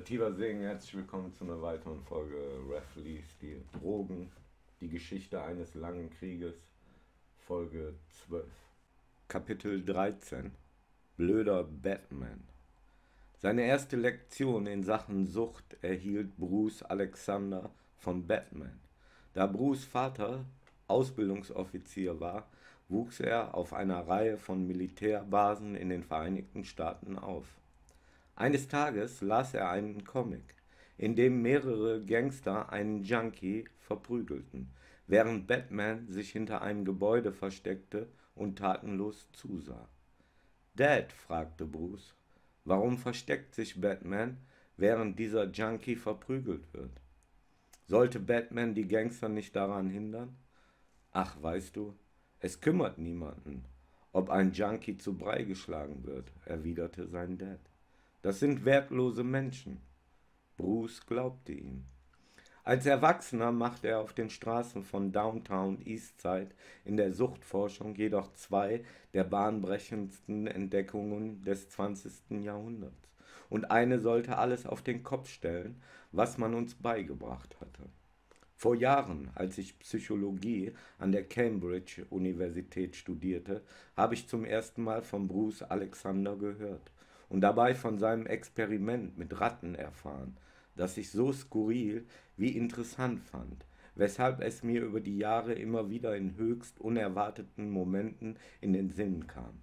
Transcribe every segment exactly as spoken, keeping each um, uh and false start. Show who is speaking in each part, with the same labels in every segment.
Speaker 1: Sativa Singh, herzlich willkommen zu einer weiteren Folge Ref liest die Drogen, die Geschichte eines langen Krieges, Folge zwölf. Kapitel dreizehn. Blöder Batman. Seine erste Lektion in Sachen Sucht erhielt Bruce Alexander von Batman. Da Bruce' Vater Ausbildungsoffizier war, wuchs er auf einer Reihe von Militärbasen in den Vereinigten Staaten auf. Eines Tages las er einen Comic, in dem mehrere Gangster einen Junkie verprügelten, während Batman sich hinter einem Gebäude versteckte und tatenlos zusah. »Dad«, fragte Bruce, »warum versteckt sich Batman, während dieser Junkie verprügelt wird? Sollte Batman die Gangster nicht daran hindern?« »Ach, weißt du, es kümmert niemanden, ob ein Junkie zu Brei geschlagen wird«, erwiderte sein Dad. »Das sind wertlose Menschen.« Bruce glaubte ihm. Als Erwachsener machte er auf den Straßen von Downtown Eastside in der Suchtforschung jedoch zwei der bahnbrechendsten Entdeckungen des zwanzigsten Jahrhunderts. Und eine sollte alles auf den Kopf stellen, was man uns beigebracht hatte. Vor Jahren, als ich Psychologie an der Cambridge-Universität studierte, habe ich zum ersten Mal von Bruce Alexander gehört und dabei von seinem Experiment mit Ratten erfahren, das ich so skurril wie interessant fand, weshalb es mir über die Jahre immer wieder in höchst unerwarteten Momenten in den Sinn kam.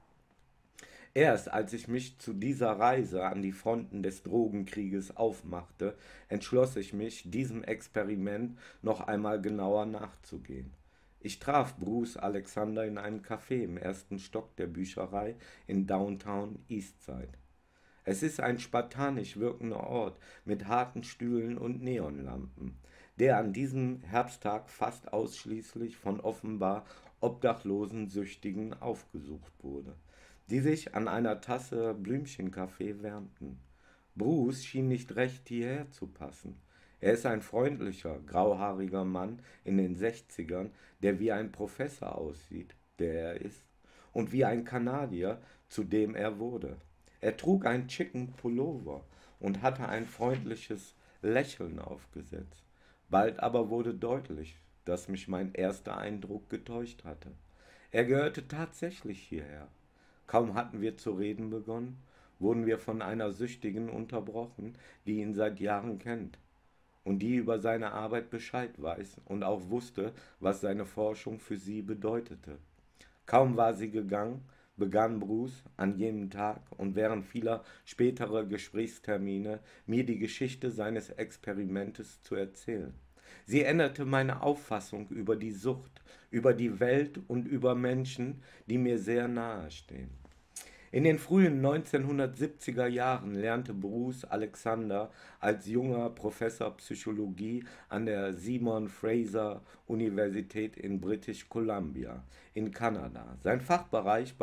Speaker 1: Erst als ich mich zu dieser Reise an die Fronten des Drogenkrieges aufmachte, entschloss ich mich, diesem Experiment noch einmal genauer nachzugehen. Ich traf Bruce Alexander in einem Café im ersten Stock der Bücherei in Downtown Eastside. Es ist ein spartanisch wirkender Ort mit harten Stühlen und Neonlampen, der an diesem Herbsttag fast ausschließlich von offenbar obdachlosen Süchtigen aufgesucht wurde, die sich an einer Tasse Blümchenkaffee wärmten. Bruce schien nicht recht hierher zu passen. Er ist ein freundlicher, grauhaariger Mann in den Sechzigern, der wie ein Professor aussieht, der er ist, und wie ein Kanadier, zu dem er wurde. Er trug einen schicken Pullover und hatte ein freundliches Lächeln aufgesetzt. Bald aber wurde deutlich, dass mich mein erster Eindruck getäuscht hatte. Er gehörte tatsächlich hierher. Kaum hatten wir zu reden begonnen, wurden wir von einer Süchtigen unterbrochen, die ihn seit Jahren kennt und die über seine Arbeit Bescheid weiß und auch wusste, was seine Forschung für sie bedeutete. Kaum war sie gegangen, begann Bruce an jenem Tag und während vieler späterer Gesprächstermine mir die Geschichte seines Experimentes zu erzählen. Sie änderte meine Auffassung über die Sucht, über die Welt und über Menschen, die mir sehr nahe stehen. In den frühen neunzehnhundertsiebziger Jahren lernte Bruce Alexander als junger Professor Psychologie an der Simon Fraser Universität in British Columbia in Kanada. Sein Fachbereich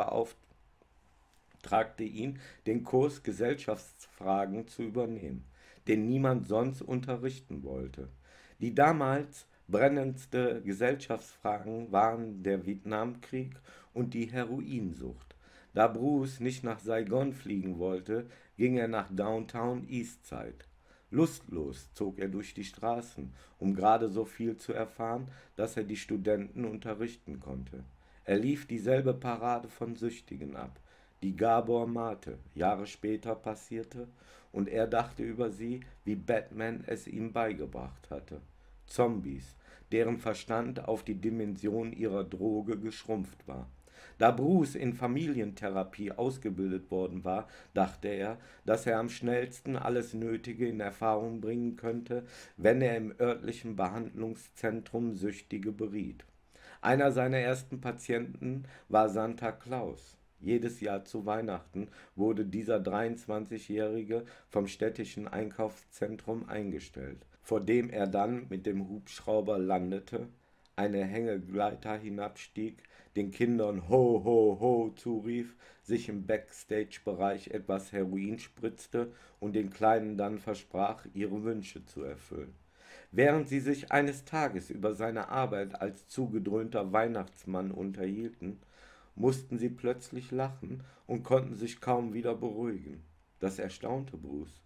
Speaker 1: beauftragte ihn, den Kurs Gesellschaftsfragen zu übernehmen, den niemand sonst unterrichten wollte. Die damals brennendste Gesellschaftsfragen waren der Vietnamkrieg und die Heroinsucht. Da Bruce nicht nach Saigon fliegen wollte, ging er nach Downtown Eastside. Lustlos zog er durch die Straßen, um gerade so viel zu erfahren, dass er die Studenten unterrichten konnte. Er lief dieselbe Parade von Süchtigen ab, die Gabor Mate Jahre später passierte, und er dachte über sie, wie Batman es ihm beigebracht hatte. Zombies, deren Verstand auf die Dimension ihrer Droge geschrumpft war. Da Bruce in Familientherapie ausgebildet worden war, dachte er, dass er am schnellsten alles Nötige in Erfahrung bringen könnte, wenn er im örtlichen Behandlungszentrum Süchtige beriet. Einer seiner ersten Patienten war Santa Claus. Jedes Jahr zu Weihnachten wurde dieser dreiundzwanzigjährige vom städtischen Einkaufszentrum eingestellt, vor dem er dann mit dem Hubschrauber landete, eine Hängegleiter hinabstieg, den Kindern Ho, Ho, Ho zurief, sich im Backstage-Bereich etwas Heroin spritzte und den Kleinen dann versprach, ihre Wünsche zu erfüllen. Während sie sich eines Tages über seine Arbeit als zugedröhnter Weihnachtsmann unterhielten, mussten sie plötzlich lachen und konnten sich kaum wieder beruhigen. Das erstaunte Bruce.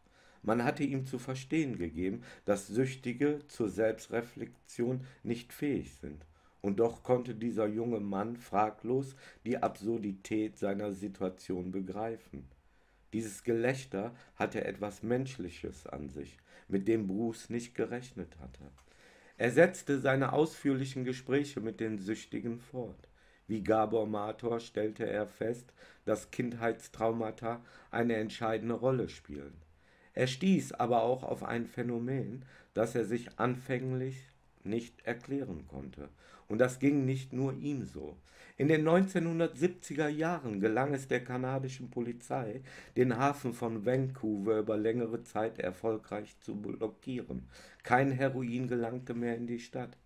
Speaker 1: Man hatte ihm zu verstehen gegeben, dass Süchtige zur Selbstreflexion nicht fähig sind. Und doch konnte dieser junge Mann fraglos die Absurdität seiner Situation begreifen. Dieses Gelächter hatte etwas Menschliches an sich, mit dem Bruce nicht gerechnet hatte. Er setzte seine ausführlichen Gespräche mit den Süchtigen fort. Wie Gabor Mator stellte er fest, dass Kindheitstraumata eine entscheidende Rolle spielen. Er stieß aber auch auf ein Phänomen, das er sich anfänglich nicht erklären konnte. Und das ging nicht nur ihm so. In den neunzehnhundertsiebziger Jahren gelang es der kanadischen Polizei, den Hafen von Vancouver über längere Zeit erfolgreich zu blockieren. Kein Heroin gelangte mehr in die Stadt.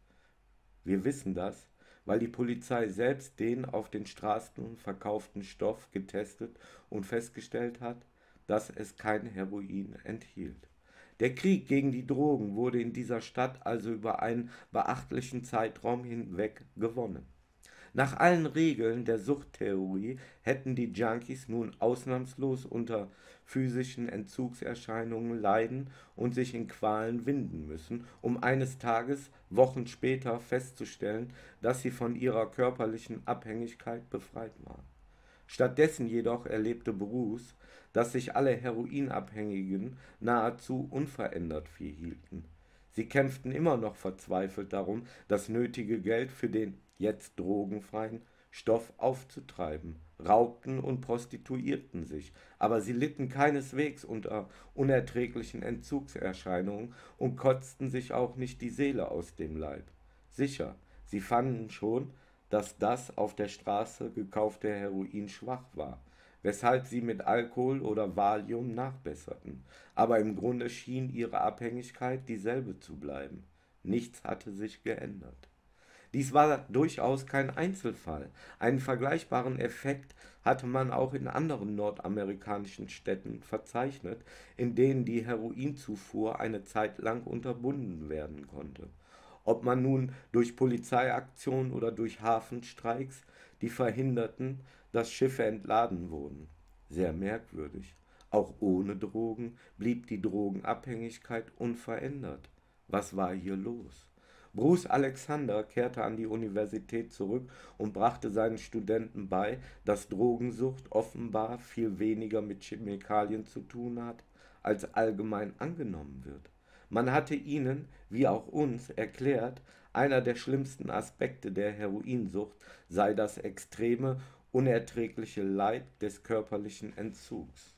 Speaker 1: Wir wissen das, weil die Polizei selbst den auf den Straßen verkauften Stoff getestet und festgestellt hat, dass es kein Heroin enthielt. Der Krieg gegen die Drogen wurde in dieser Stadt also über einen beachtlichen Zeitraum hinweg gewonnen. Nach allen Regeln der Suchttheorie hätten die Junkies nun ausnahmslos unter physischen Entzugserscheinungen leiden und sich in Qualen winden müssen, um eines Tages, Wochen später, festzustellen, dass sie von ihrer körperlichen Abhängigkeit befreit waren. Stattdessen jedoch erlebte Bruce, dass sich alle Heroinabhängigen nahezu unverändert verhielten. Sie kämpften immer noch verzweifelt darum, das nötige Geld für den jetzt drogenfreien Stoff aufzutreiben, raubten und prostituierten sich, aber sie litten keineswegs unter unerträglichen Entzugserscheinungen und kotzten sich auch nicht die Seele aus dem Leib. Sicher, sie fanden schon, dass das auf der Straße gekaufte Heroin schwach war, weshalb sie mit Alkohol oder Valium nachbesserten, aber im Grunde schien ihre Abhängigkeit dieselbe zu bleiben. Nichts hatte sich geändert. Dies war durchaus kein Einzelfall. Einen vergleichbaren Effekt hatte man auch in anderen nordamerikanischen Städten verzeichnet, in denen die Heroinzufuhr eine Zeit lang unterbunden werden konnte. Ob man nun durch Polizeiaktionen oder durch Hafenstreiks, die verhinderten, dass Schiffe entladen wurden. Sehr merkwürdig. Auch ohne Drogen blieb die Drogenabhängigkeit unverändert. Was war hier los? Bruce Alexander kehrte an die Universität zurück und brachte seinen Studenten bei, dass Drogensucht offenbar viel weniger mit Chemikalien zu tun hat, als allgemein angenommen wird. Man hatte ihnen, wie auch uns, erklärt, einer der schlimmsten Aspekte der Heroinsucht sei das extreme, unerträgliche Leid des körperlichen Entzugs.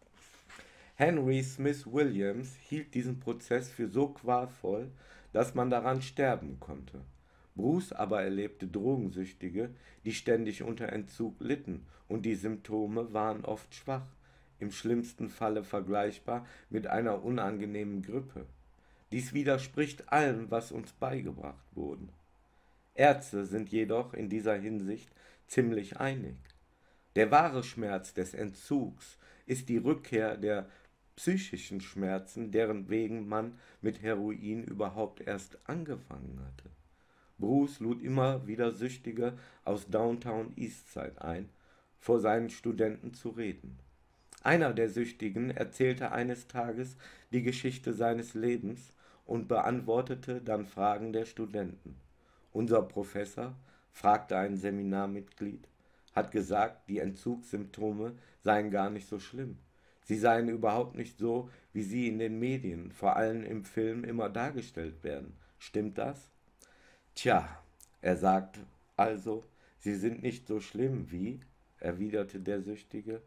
Speaker 1: Henry Smith Williams hielt diesen Prozess für so qualvoll, dass man daran sterben konnte. Bruce aber erlebte Drogensüchtige, die ständig unter Entzug litten, und die Symptome waren oft schwach, im schlimmsten Falle vergleichbar mit einer unangenehmen Grippe. Dies widerspricht allem, was uns beigebracht wurde. Ärzte sind jedoch in dieser Hinsicht ziemlich einig. Der wahre Schmerz des Entzugs ist die Rückkehr der psychischen Schmerzen, deren wegen man mit Heroin überhaupt erst angefangen hatte. Bruce lud immer wieder Süchtige aus Downtown Eastside ein, vor seinen Studenten zu reden. Einer der Süchtigen erzählte eines Tages die Geschichte seines Lebens und beantwortete dann Fragen der Studenten. Unser Professor, fragte ein Seminarmitglied, hat gesagt, die Entzugssymptome seien gar nicht so schlimm. Sie seien überhaupt nicht so, wie sie in den Medien, vor allem im Film, immer dargestellt werden. Stimmt das? Tja, er sagt also, sie sind nicht so schlimm wie, erwiderte der Süchtige.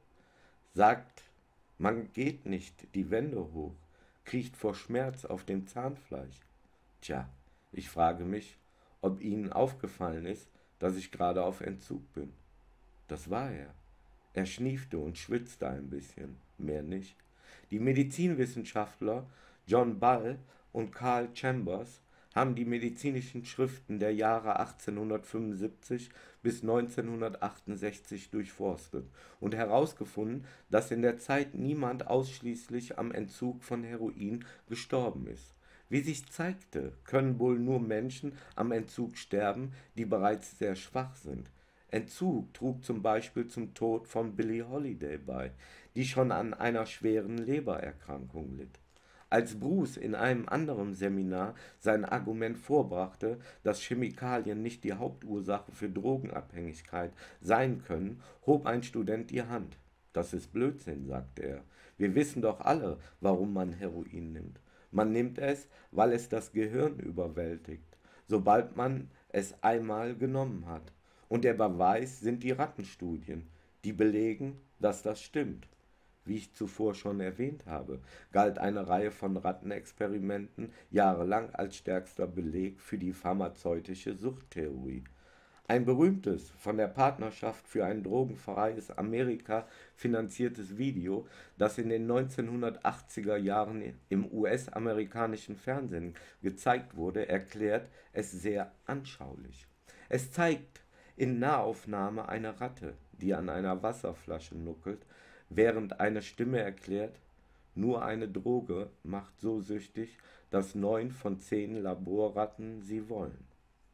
Speaker 1: Sagt, man geht nicht die Wände hoch, kriecht vor Schmerz auf dem Zahnfleisch. Tja, ich frage mich, ob Ihnen aufgefallen ist, dass ich gerade auf Entzug bin. Das war er. Er schniefte und schwitzte ein bisschen, mehr nicht. Die Medizinwissenschaftler John Ball und Carl Chambers haben die medizinischen Schriften der Jahre achtzehnhundertfünfundsiebzig bis neunzehnhundertachtundsechzig durchforstet und herausgefunden, dass in der Zeit niemand ausschließlich am Entzug von Heroin gestorben ist. Wie sich zeigte, können wohl nur Menschen am Entzug sterben, die bereits sehr schwach sind. Entzug trug zum Beispiel zum Tod von Billie Holiday bei, die schon an einer schweren Lebererkrankung litt. Als Bruce in einem anderen Seminar sein Argument vorbrachte, dass Chemikalien nicht die Hauptursache für Drogenabhängigkeit sein können, hob ein Student die Hand. Das ist Blödsinn, sagte er. Wir wissen doch alle, warum man Heroin nimmt. Man nimmt es, weil es das Gehirn überwältigt, sobald man es einmal genommen hat. Und der Beweis sind die Rattenstudien, die belegen, dass das stimmt. Wie ich zuvor schon erwähnt habe, galt eine Reihe von Rattenexperimenten jahrelang als stärkster Beleg für die pharmazeutische Suchttheorie. Ein berühmtes, von der Partnerschaft für ein drogenfreies Amerika finanziertes Video, das in den neunzehnhundertachtziger Jahren im U S-amerikanischen Fernsehen gezeigt wurde, erklärt es sehr anschaulich. Es zeigt in Nahaufnahme eine Ratte, die an einer Wasserflasche nuckelt, während eine Stimme erklärt, nur eine Droge macht so süchtig, dass neun von zehn Laborratten sie wollen.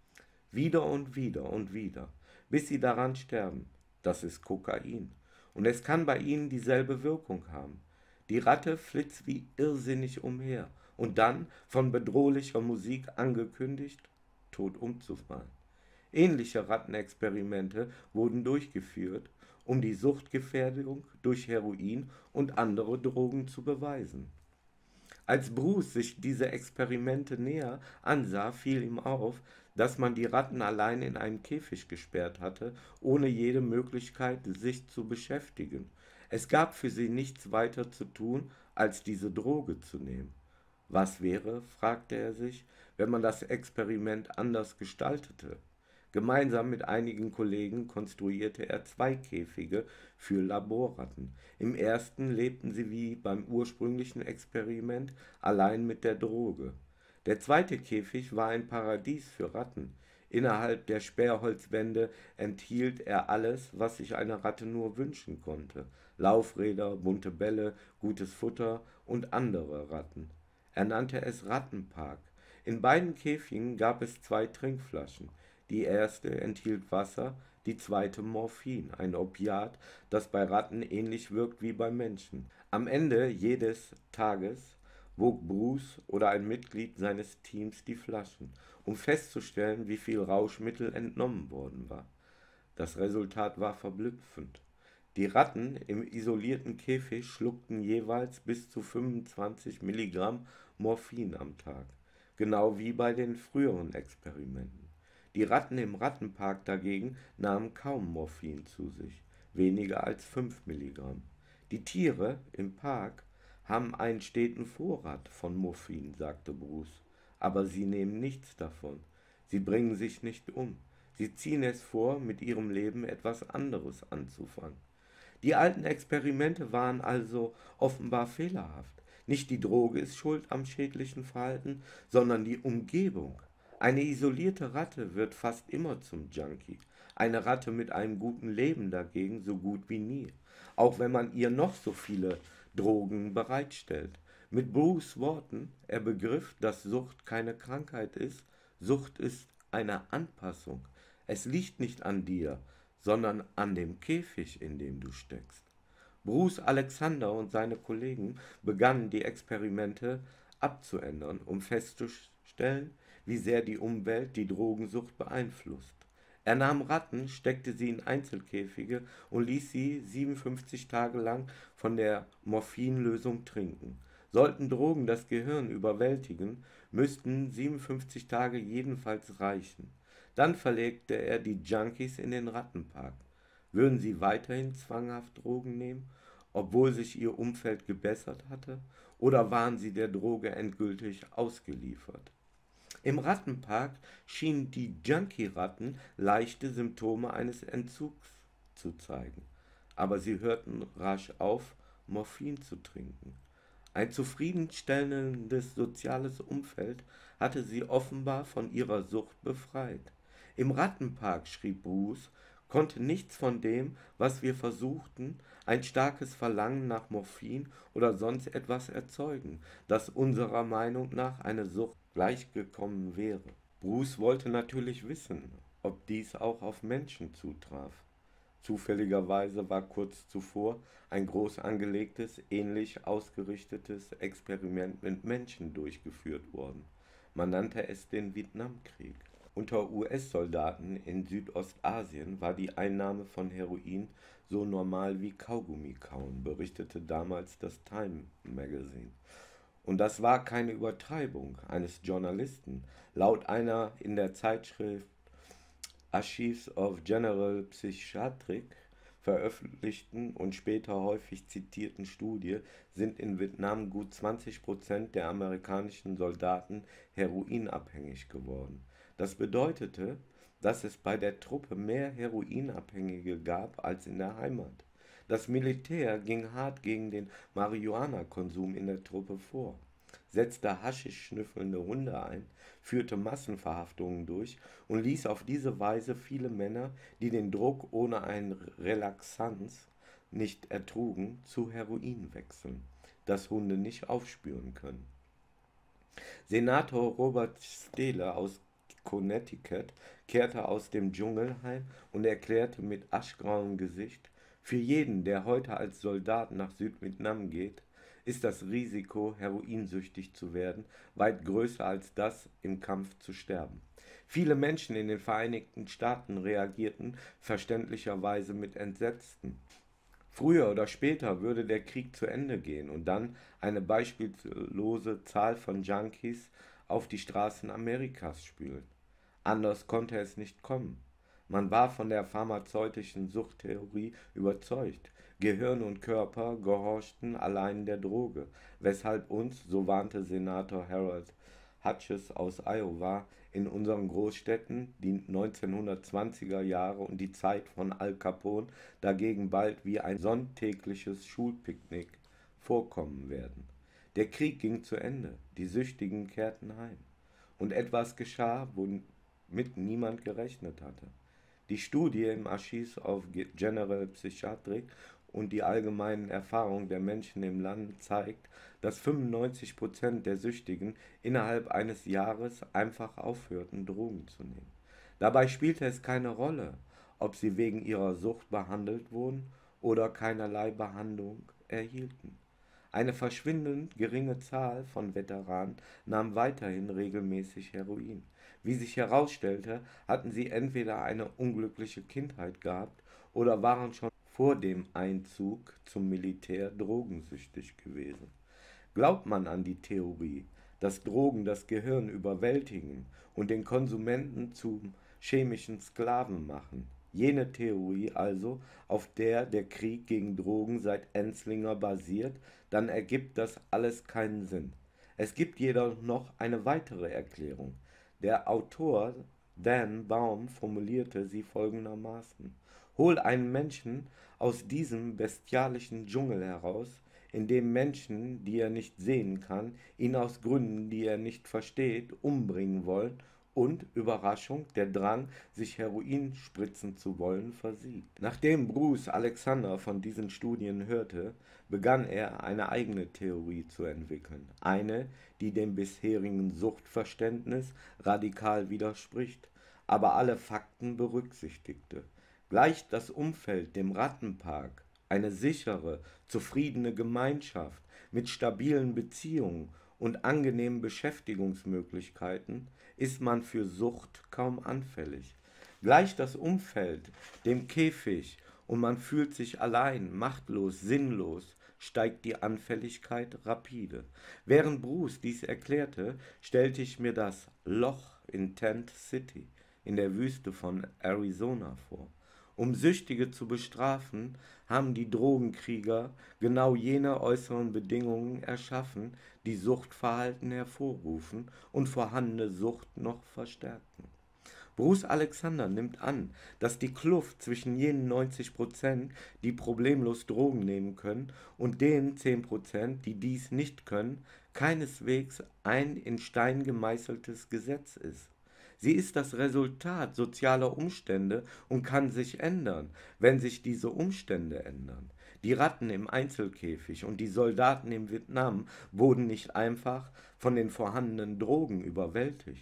Speaker 1: Wieder und wieder und wieder, bis sie daran sterben. Das ist Kokain. Und es kann bei ihnen dieselbe Wirkung haben. Die Ratte flitzt wie irrsinnig umher und dann, von bedrohlicher Musik angekündigt, tot umzufallen. Ähnliche Rattenexperimente wurden durchgeführt, um die Suchtgefährdung durch Heroin und andere Drogen zu beweisen. Als Bruce sich diese Experimente näher ansah, fiel ihm auf, dass man die Ratten allein in einen Käfig gesperrt hatte, ohne jede Möglichkeit, sich zu beschäftigen. Es gab für sie nichts weiter zu tun, als diese Droge zu nehmen. Was wäre, fragte er sich, wenn man das Experiment anders gestaltete? Gemeinsam mit einigen Kollegen konstruierte er zwei Käfige für Laborratten. Im ersten lebten sie wie beim ursprünglichen Experiment allein mit der Droge. Der zweite Käfig war ein Paradies für Ratten. Innerhalb der Sperrholzwände enthielt er alles, was sich eine Ratte nur wünschen konnte: Laufräder, bunte Bälle, gutes Futter und andere Ratten. Er nannte es Rattenpark. In beiden Käfigen gab es zwei Trinkflaschen. Die erste enthielt Wasser, die zweite Morphin, ein Opiat, das bei Ratten ähnlich wirkt wie bei Menschen. Am Ende jedes Tages wog Bruce oder ein Mitglied seines Teams die Flaschen, um festzustellen, wie viel Rauschmittel entnommen worden war. Das Resultat war verblüffend. Die Ratten im isolierten Käfig schluckten jeweils bis zu fünfundzwanzig Milligramm Morphin am Tag, genau wie bei den früheren Experimenten. Die Ratten im Rattenpark dagegen nahmen kaum Morphin zu sich, weniger als fünf Milligramm. Die Tiere im Park haben einen steten Vorrat von Morphin, sagte Bruce, aber sie nehmen nichts davon. Sie bringen sich nicht um. Sie ziehen es vor, mit ihrem Leben etwas anderes anzufangen. Die alten Experimente waren also offenbar fehlerhaft. Nicht die Droge ist schuld am schädlichen Verhalten, sondern die Umgebung. Eine isolierte Ratte wird fast immer zum Junkie. Eine Ratte mit einem guten Leben dagegen so gut wie nie, auch wenn man ihr noch so viele Drogen bereitstellt. Mit Bruce Worten, er begriff, dass Sucht keine Krankheit ist. Sucht ist eine Anpassung. Es liegt nicht an dir, sondern an dem Käfig, in dem du steckst. Bruce Alexander und seine Kollegen begannen die Experimente abzuändern, um festzustellen, wie sehr die Umwelt die Drogensucht beeinflusst. Er nahm Ratten, steckte sie in Einzelkäfige und ließ sie siebenundfünfzig Tage lang von der Morphinlösung trinken. Sollten Drogen das Gehirn überwältigen, müssten siebenundfünfzig Tage jedenfalls reichen. Dann verlegte er die Junkies in den Rattenpark. Würden sie weiterhin zwanghaft Drogen nehmen, obwohl sich ihr Umfeld gebessert hatte, oder waren sie der Droge endgültig ausgeliefert? Im Rattenpark schienen die Junkie-Ratten leichte Symptome eines Entzugs zu zeigen, aber sie hörten rasch auf, Morphin zu trinken. Ein zufriedenstellendes soziales Umfeld hatte sie offenbar von ihrer Sucht befreit. Im Rattenpark, schrieb Bruce, konnte nichts von dem, was wir versuchten, ein starkes Verlangen nach Morphin oder sonst etwas erzeugen, das unserer Meinung nach eine Sucht gleichgekommen wäre. Bruce wollte natürlich wissen, ob dies auch auf Menschen zutraf. Zufälligerweise war kurz zuvor ein groß angelegtes, ähnlich ausgerichtetes Experiment mit Menschen durchgeführt worden. Man nannte es den Vietnamkrieg. Unter U S-Soldaten in Südostasien war die Einnahme von Heroin so normal wie Kaugummi kauen, berichtete damals das Time Magazine. Und das war keine Übertreibung eines Journalisten. Laut einer in der Zeitschrift Archives of General Psychiatry veröffentlichten und später häufig zitierten Studie sind in Vietnam gut zwanzig Prozent der amerikanischen Soldaten heroinabhängig geworden. Das bedeutete, dass es bei der Truppe mehr Heroinabhängige gab als in der Heimat. Das Militär ging hart gegen den Marihuana-Konsum in der Truppe vor, setzte Haschisch schnüffelnde Hunde ein, führte Massenverhaftungen durch und ließ auf diese Weise viele Männer, die den Druck ohne ein Relaxanz nicht ertrugen, zu Heroin wechseln, das Hunde nicht aufspüren können. Senator Robert Steele aus Connecticut kehrte aus dem Dschungel heim und erklärte mit aschgrauem Gesicht: Für jeden, der heute als Soldat nach Südvietnam geht, ist das Risiko, heroinsüchtig zu werden, weit größer als das, im Kampf zu sterben. Viele Menschen in den Vereinigten Staaten reagierten verständlicherweise mit Entsetzen. Früher oder später würde der Krieg zu Ende gehen und dann eine beispiellose Zahl von Junkies auf die Straßen Amerikas spülen. Anders konnte es nicht kommen. Man war von der pharmazeutischen Suchttheorie überzeugt. Gehirn und Körper gehorchten allein der Droge, weshalb uns, so warnte Senator Harold Hutches aus Iowa, in unseren Großstädten die neunzehnhundertzwanziger Jahre und die Zeit von Al Capone dagegen bald wie ein sonntägliches Schulpicknick vorkommen werden. Der Krieg ging zu Ende, die Süchtigen kehrten heim. Und etwas geschah, womit niemand gerechnet hatte. Die Studie im Archives of General Psychiatry und die allgemeinen Erfahrungen der Menschen im Land zeigt, dass fünfundneunzig Prozent der Süchtigen innerhalb eines Jahres einfach aufhörten, Drogen zu nehmen. Dabei spielte es keine Rolle, ob sie wegen ihrer Sucht behandelt wurden oder keinerlei Behandlung erhielten. Eine verschwindend geringe Zahl von Veteranen nahm weiterhin regelmäßig Heroin. Wie sich herausstellte, hatten sie entweder eine unglückliche Kindheit gehabt oder waren schon vor dem Einzug zum Militär drogensüchtig gewesen. Glaubt man an die Theorie, dass Drogen das Gehirn überwältigen und den Konsumenten zum chemischen Sklaven machen? Jene Theorie also, auf der der Krieg gegen Drogen seit Enslinger basiert, dann ergibt das alles keinen Sinn. Es gibt jedoch noch eine weitere Erklärung. Der Autor Dan Baum formulierte sie folgendermaßen: Hol einen Menschen aus diesem bestialischen Dschungel heraus, in dem Menschen, die er nicht sehen kann, ihn aus Gründen, die er nicht versteht, umbringen wollen, und, Überraschung, der Drang, sich Heroin spritzen zu wollen, versiegt. Nachdem Bruce Alexander von diesen Studien hörte, begann er eine eigene Theorie zu entwickeln, eine, die dem bisherigen Suchtverständnis radikal widerspricht, aber alle Fakten berücksichtigte. Gleicht das Umfeld dem Rattenpark, eine sichere, zufriedene Gemeinschaft mit stabilen Beziehungen und angenehmen Beschäftigungsmöglichkeiten, ist man für Sucht kaum anfällig. Gleicht das Umfeld dem Käfig und man fühlt sich allein, machtlos, sinnlos, steigt die Anfälligkeit rapide. Während Bruce dies erklärte, stellte ich mir das Loch in Tent City in der Wüste von Arizona vor. Um Süchtige zu bestrafen, haben die Drogenkrieger genau jene äußeren Bedingungen erschaffen, die Suchtverhalten hervorrufen und vorhandene Sucht noch verstärken. Bruce Alexander nimmt an, dass die Kluft zwischen jenen neunzig Prozent, die problemlos Drogen nehmen können, und den zehn Prozent, die dies nicht können, keineswegs ein in Stein gemeißeltes Gesetz ist. Sie ist das Resultat sozialer Umstände und kann sich ändern, wenn sich diese Umstände ändern. Die Ratten im Einzelkäfig und die Soldaten in Vietnam wurden nicht einfach von den vorhandenen Drogen überwältigt.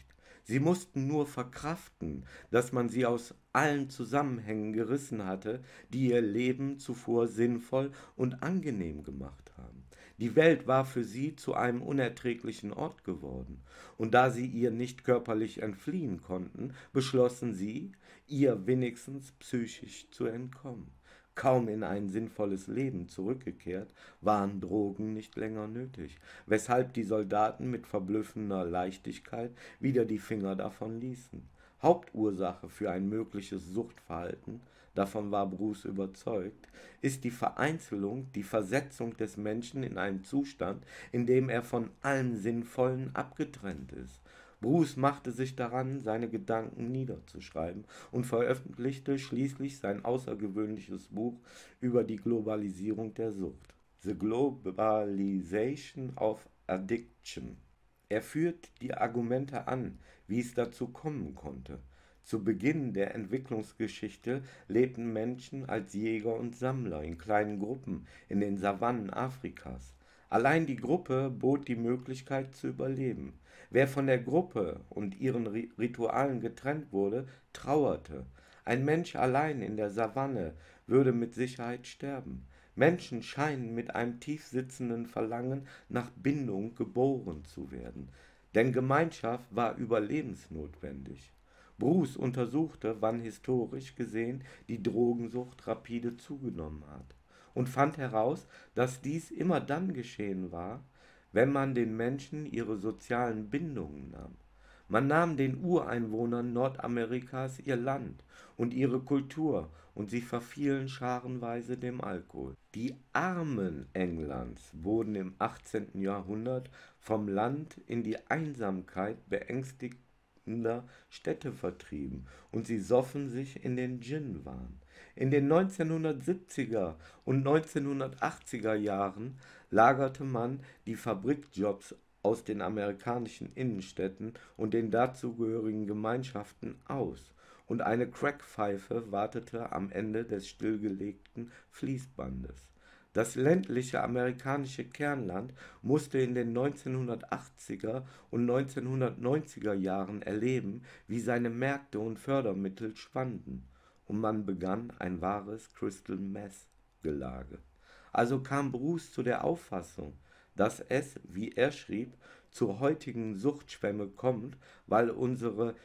Speaker 1: Sie mussten nur verkraften, dass man sie aus allen Zusammenhängen gerissen hatte, die ihr Leben zuvor sinnvoll und angenehm gemacht haben. Die Welt war für sie zu einem unerträglichen Ort geworden, und da sie ihr nicht körperlich entfliehen konnten, beschlossen sie, ihr wenigstens psychisch zu entkommen. Kaum in ein sinnvolles Leben zurückgekehrt, waren Drogen nicht länger nötig, weshalb die Soldaten mit verblüffender Leichtigkeit wieder die Finger davon ließen. Hauptursache für ein mögliches Suchtverhalten, davon war Bruce überzeugt, ist die Vereinzelung, die Versetzung des Menschen in einen Zustand, in dem er von allem Sinnvollen abgetrennt ist. Bruce machte sich daran, seine Gedanken niederzuschreiben und veröffentlichte schließlich sein außergewöhnliches Buch über die Globalisierung der Sucht. The Globalization of Addiction. Er führt die Argumente an, wie es dazu kommen konnte. Zu Beginn der Entwicklungsgeschichte lebten Menschen als Jäger und Sammler in kleinen Gruppen in den Savannen Afrikas. Allein die Gruppe bot die Möglichkeit zu überleben. Wer von der Gruppe und ihren Ritualen getrennt wurde, trauerte. Ein Mensch allein in der Savanne würde mit Sicherheit sterben. Menschen scheinen mit einem tiefsitzenden Verlangen nach Bindung geboren zu werden, denn Gemeinschaft war überlebensnotwendig. Bruce untersuchte, wann historisch gesehen die Drogensucht rapide zugenommen hat, und fand heraus, dass dies immer dann geschehen war, wenn man den Menschen ihre sozialen Bindungen nahm. Man nahm den Ureinwohnern Nordamerikas ihr Land und ihre Kultur, und sie verfielen scharenweise dem Alkohol. Die Armen Englands wurden im achtzehnten Jahrhundert vom Land in die Einsamkeit beängstigender Städte vertrieben, und sie soffen sich in den Gin-Wahn. In den neunzehnhundertsiebziger und neunzehnhundertachtziger Jahren lagerte man die Fabrikjobs aus den amerikanischen Innenstädten und den dazugehörigen Gemeinschaften aus, und eine Crackpfeife wartete am Ende des stillgelegten Fließbandes. Das ländliche amerikanische Kernland musste in den neunzehnhundertachtziger und neunzehnhundertneunziger Jahren erleben, wie seine Märkte und Fördermittel schwanden, und man begann ein wahres Crystal Meth Gelage. Also kam Bruce zu der Auffassung, dass es, wie er schrieb, zur heutigen Suchtschwemme kommt, weil unsere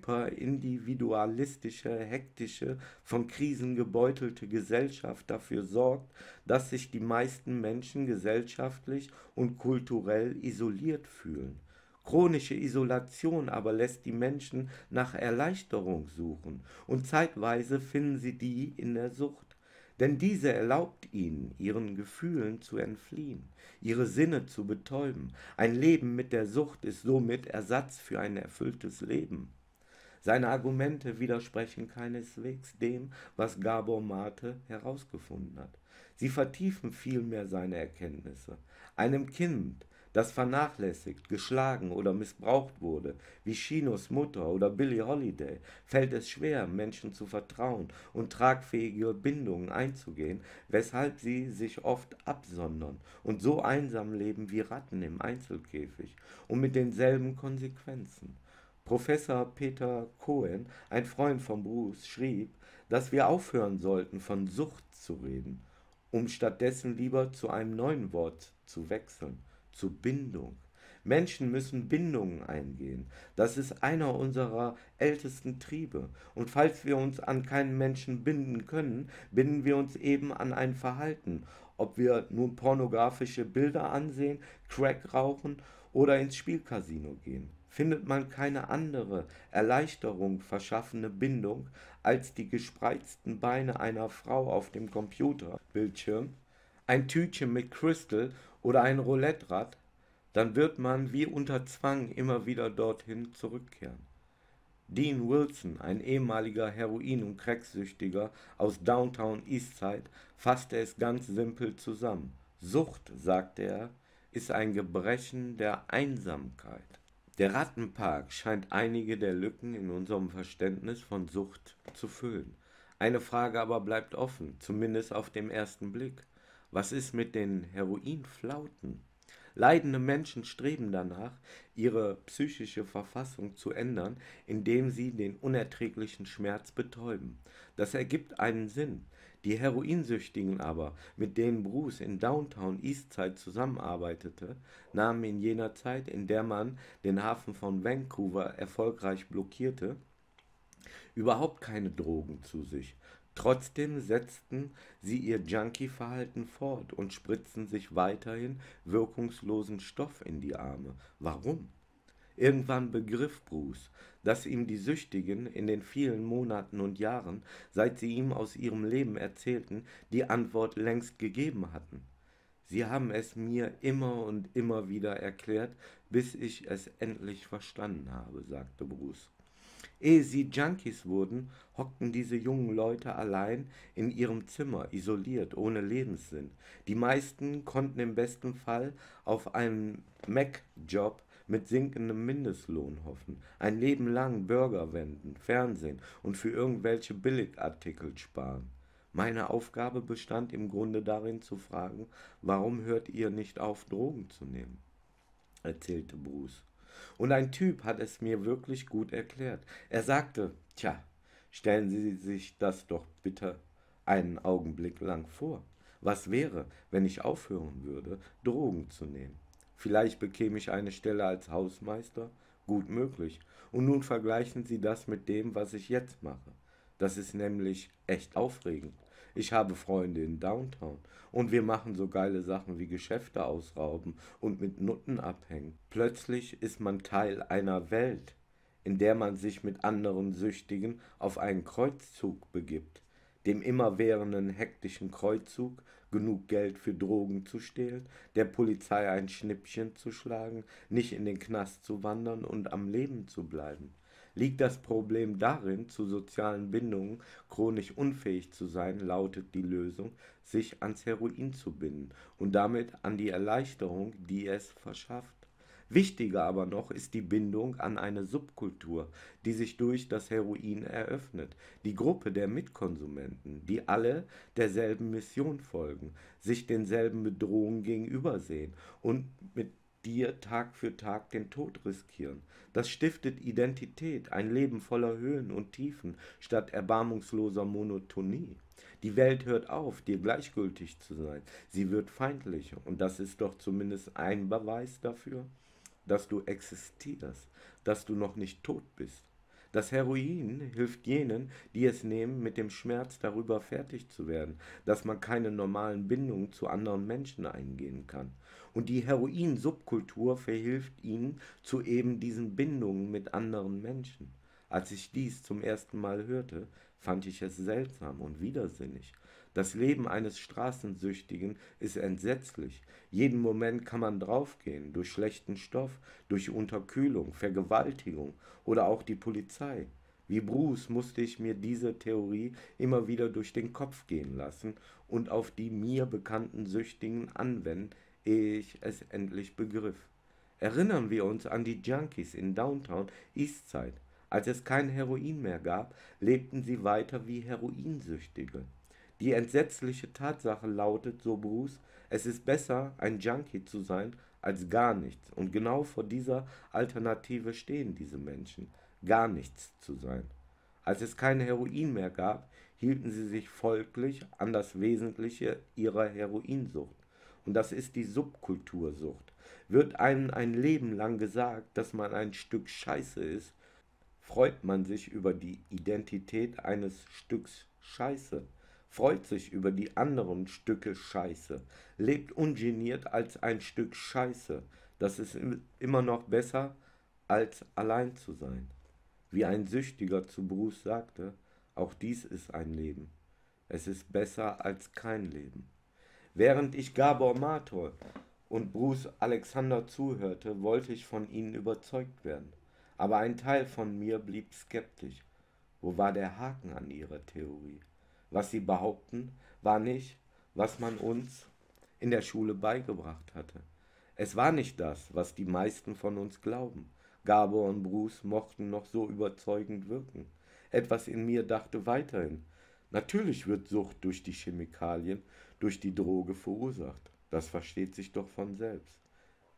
Speaker 1: hyperindividualistische, hektische, von Krisen gebeutelte Gesellschaft dafür sorgt, dass sich die meisten Menschen gesellschaftlich und kulturell isoliert fühlen. Chronische Isolation aber lässt die Menschen nach Erleichterung suchen, und zeitweise finden sie die in der Sucht. Denn diese erlaubt ihnen, ihren Gefühlen zu entfliehen, ihre Sinne zu betäuben. Ein Leben mit der Sucht ist somit Ersatz für ein erfülltes Leben. Seine Argumente widersprechen keineswegs dem, was Gabor Mate herausgefunden hat. Sie vertiefen vielmehr seine Erkenntnisse. Einem Kind, das vernachlässigt, geschlagen oder missbraucht wurde, wie Chinos Mutter oder Billie Holiday, fällt es schwer, Menschen zu vertrauen und tragfähige Bindungen einzugehen, weshalb sie sich oft absondern und so einsam leben wie Ratten im Einzelkäfig und mit denselben Konsequenzen. Professor Peter Cohen, ein Freund von Bruce, schrieb, dass wir aufhören sollten, von Sucht zu reden, um stattdessen lieber zu einem neuen Wort zu wechseln, zu Bindung. Menschen müssen Bindungen eingehen. Das ist einer unserer ältesten Triebe. Und falls wir uns an keinen Menschen binden können, binden wir uns eben an ein Verhalten. Ob wir nun pornografische Bilder ansehen, Crack rauchen oder ins Spielcasino gehen. Findet man keine andere Erleichterung verschaffende Bindung als die gespreizten Beine einer Frau auf dem Computerbildschirm, ein Tütchen mit Crystal oder ein Roulette-Rad, dann wird man wie unter Zwang immer wieder dorthin zurückkehren. Dean Wilson, ein ehemaliger Heroin- und Cracksüchtiger aus Downtown Eastside, fasste es ganz simpel zusammen. Sucht, sagte er, ist ein Gebrechen der Einsamkeit. Der Rattenpark scheint einige der Lücken in unserem Verständnis von Sucht zu füllen. Eine Frage aber bleibt offen, zumindest auf den ersten Blick. Was ist mit den Heroinflauten? Leidende Menschen streben danach, ihre psychische Verfassung zu ändern, indem sie den unerträglichen Schmerz betäuben. Das ergibt einen Sinn. Die Heroinsüchtigen aber, mit denen Bruce in Downtown Eastside zusammenarbeitete, nahmen in jener Zeit, in der man den Hafen von Vancouver erfolgreich blockierte, überhaupt keine Drogen zu sich. Trotzdem setzten sie ihr Junkie-Verhalten fort und spritzten sich weiterhin wirkungslosen Stoff in die Arme. Warum? Irgendwann begriff Bruce, dass ihm die Süchtigen in den vielen Monaten und Jahren, seit sie ihm aus ihrem Leben erzählten, die Antwort längst gegeben hatten. Sie haben es mir immer und immer wieder erklärt, bis ich es endlich verstanden habe, sagte Bruce. Ehe sie Junkies wurden, hockten diese jungen Leute allein in ihrem Zimmer, isoliert, ohne Lebenssinn. Die meisten konnten im besten Fall auf einen Mac-Job mit sinkendem Mindestlohn hoffen, ein Leben lang Burger wenden, Fernsehen und für irgendwelche Billigartikel sparen. Meine Aufgabe bestand im Grunde darin zu fragen, warum hört ihr nicht auf, Drogen zu nehmen? Erzählte Bruce. Und ein Typ hat es mir wirklich gut erklärt. Er sagte, tja, stellen Sie sich das doch bitte einen Augenblick lang vor. Was wäre, wenn ich aufhören würde, Drogen zu nehmen? Vielleicht bekäme ich eine Stelle als Hausmeister? Gut möglich. Und nun vergleichen Sie das mit dem, was ich jetzt mache. Das ist nämlich echt aufregend. Ich habe Freunde in Downtown und wir machen so geile Sachen wie Geschäfte ausrauben und mit Nutten abhängen. Plötzlich ist man Teil einer Welt, in der man sich mit anderen Süchtigen auf einen Kreuzzug begibt. Dem immerwährenden hektischen Kreuzzug genug Geld für Drogen zu stehlen, der Polizei ein Schnippchen zu schlagen, nicht in den Knast zu wandern und am Leben zu bleiben. Liegt das Problem darin, zu sozialen Bindungen chronisch unfähig zu sein, lautet die Lösung, sich ans Heroin zu binden und damit an die Erleichterung, die es verschafft. Wichtiger aber noch ist die Bindung an eine Subkultur, die sich durch das Heroin eröffnet, die Gruppe der Mitkonsumenten, die alle derselben Mission folgen, sich denselben Bedrohungen gegenübersehen und mit dir Tag für Tag den Tod riskieren. Das stiftet Identität, ein Leben voller Höhen und Tiefen statt erbarmungsloser Monotonie. Die Welt hört auf, dir gleichgültig zu sein. Sie wird feindlicher. Und das ist doch zumindest ein Beweis dafür, dass du existierst, dass du noch nicht tot bist. Das Heroin hilft jenen, die es nehmen, mit dem Schmerz darüber fertig zu werden, dass man keine normalen Bindungen zu anderen Menschen eingehen kann. Und die Heroin-Subkultur verhilft ihnen zu eben diesen Bindungen mit anderen Menschen. Als ich dies zum ersten Mal hörte, fand ich es seltsam und widersinnig. Das Leben eines Straßensüchtigen ist entsetzlich. Jeden Moment kann man draufgehen, durch schlechten Stoff, durch Unterkühlung, Vergewaltigung oder auch die Polizei. Wie Bruce musste ich mir diese Theorie immer wieder durch den Kopf gehen lassen und auf die mir bekannten Süchtigen anwenden, ehe ich es endlich begriff. Erinnern wir uns an die Junkies in Downtown Eastside. Als es kein Heroin mehr gab, lebten sie weiter wie Heroinsüchtige. Die entsetzliche Tatsache lautet, so Bruce, es ist besser, ein Junkie zu sein, als gar nichts. Und genau vor dieser Alternative stehen diese Menschen, gar nichts zu sein. Als es kein Heroin mehr gab, hielten sie sich folglich an das Wesentliche ihrer Heroinsucht. Und das ist die Subkultursucht. Wird einem ein Leben lang gesagt, dass man ein Stück Scheiße ist, freut man sich über die Identität eines Stücks Scheiße, freut sich über die anderen Stücke Scheiße, lebt ungeniert als ein Stück Scheiße. Das ist immer noch besser, als allein zu sein. Wie ein Süchtiger zu Bruce sagte, auch dies ist ein Leben. Es ist besser als kein Leben. Während ich Gabor Mator und Bruce Alexander zuhörte, wollte ich von ihnen überzeugt werden. Aber ein Teil von mir blieb skeptisch. Wo war der Haken an ihrer Theorie? Was sie behaupten, war nicht, was man uns in der Schule beigebracht hatte. Es war nicht das, was die meisten von uns glauben. Gabor und Bruce mochten noch so überzeugend wirken. Etwas in mir dachte weiterhin, natürlich wird Sucht durch die Chemikalien, durch die Droge verursacht. Das versteht sich doch von selbst.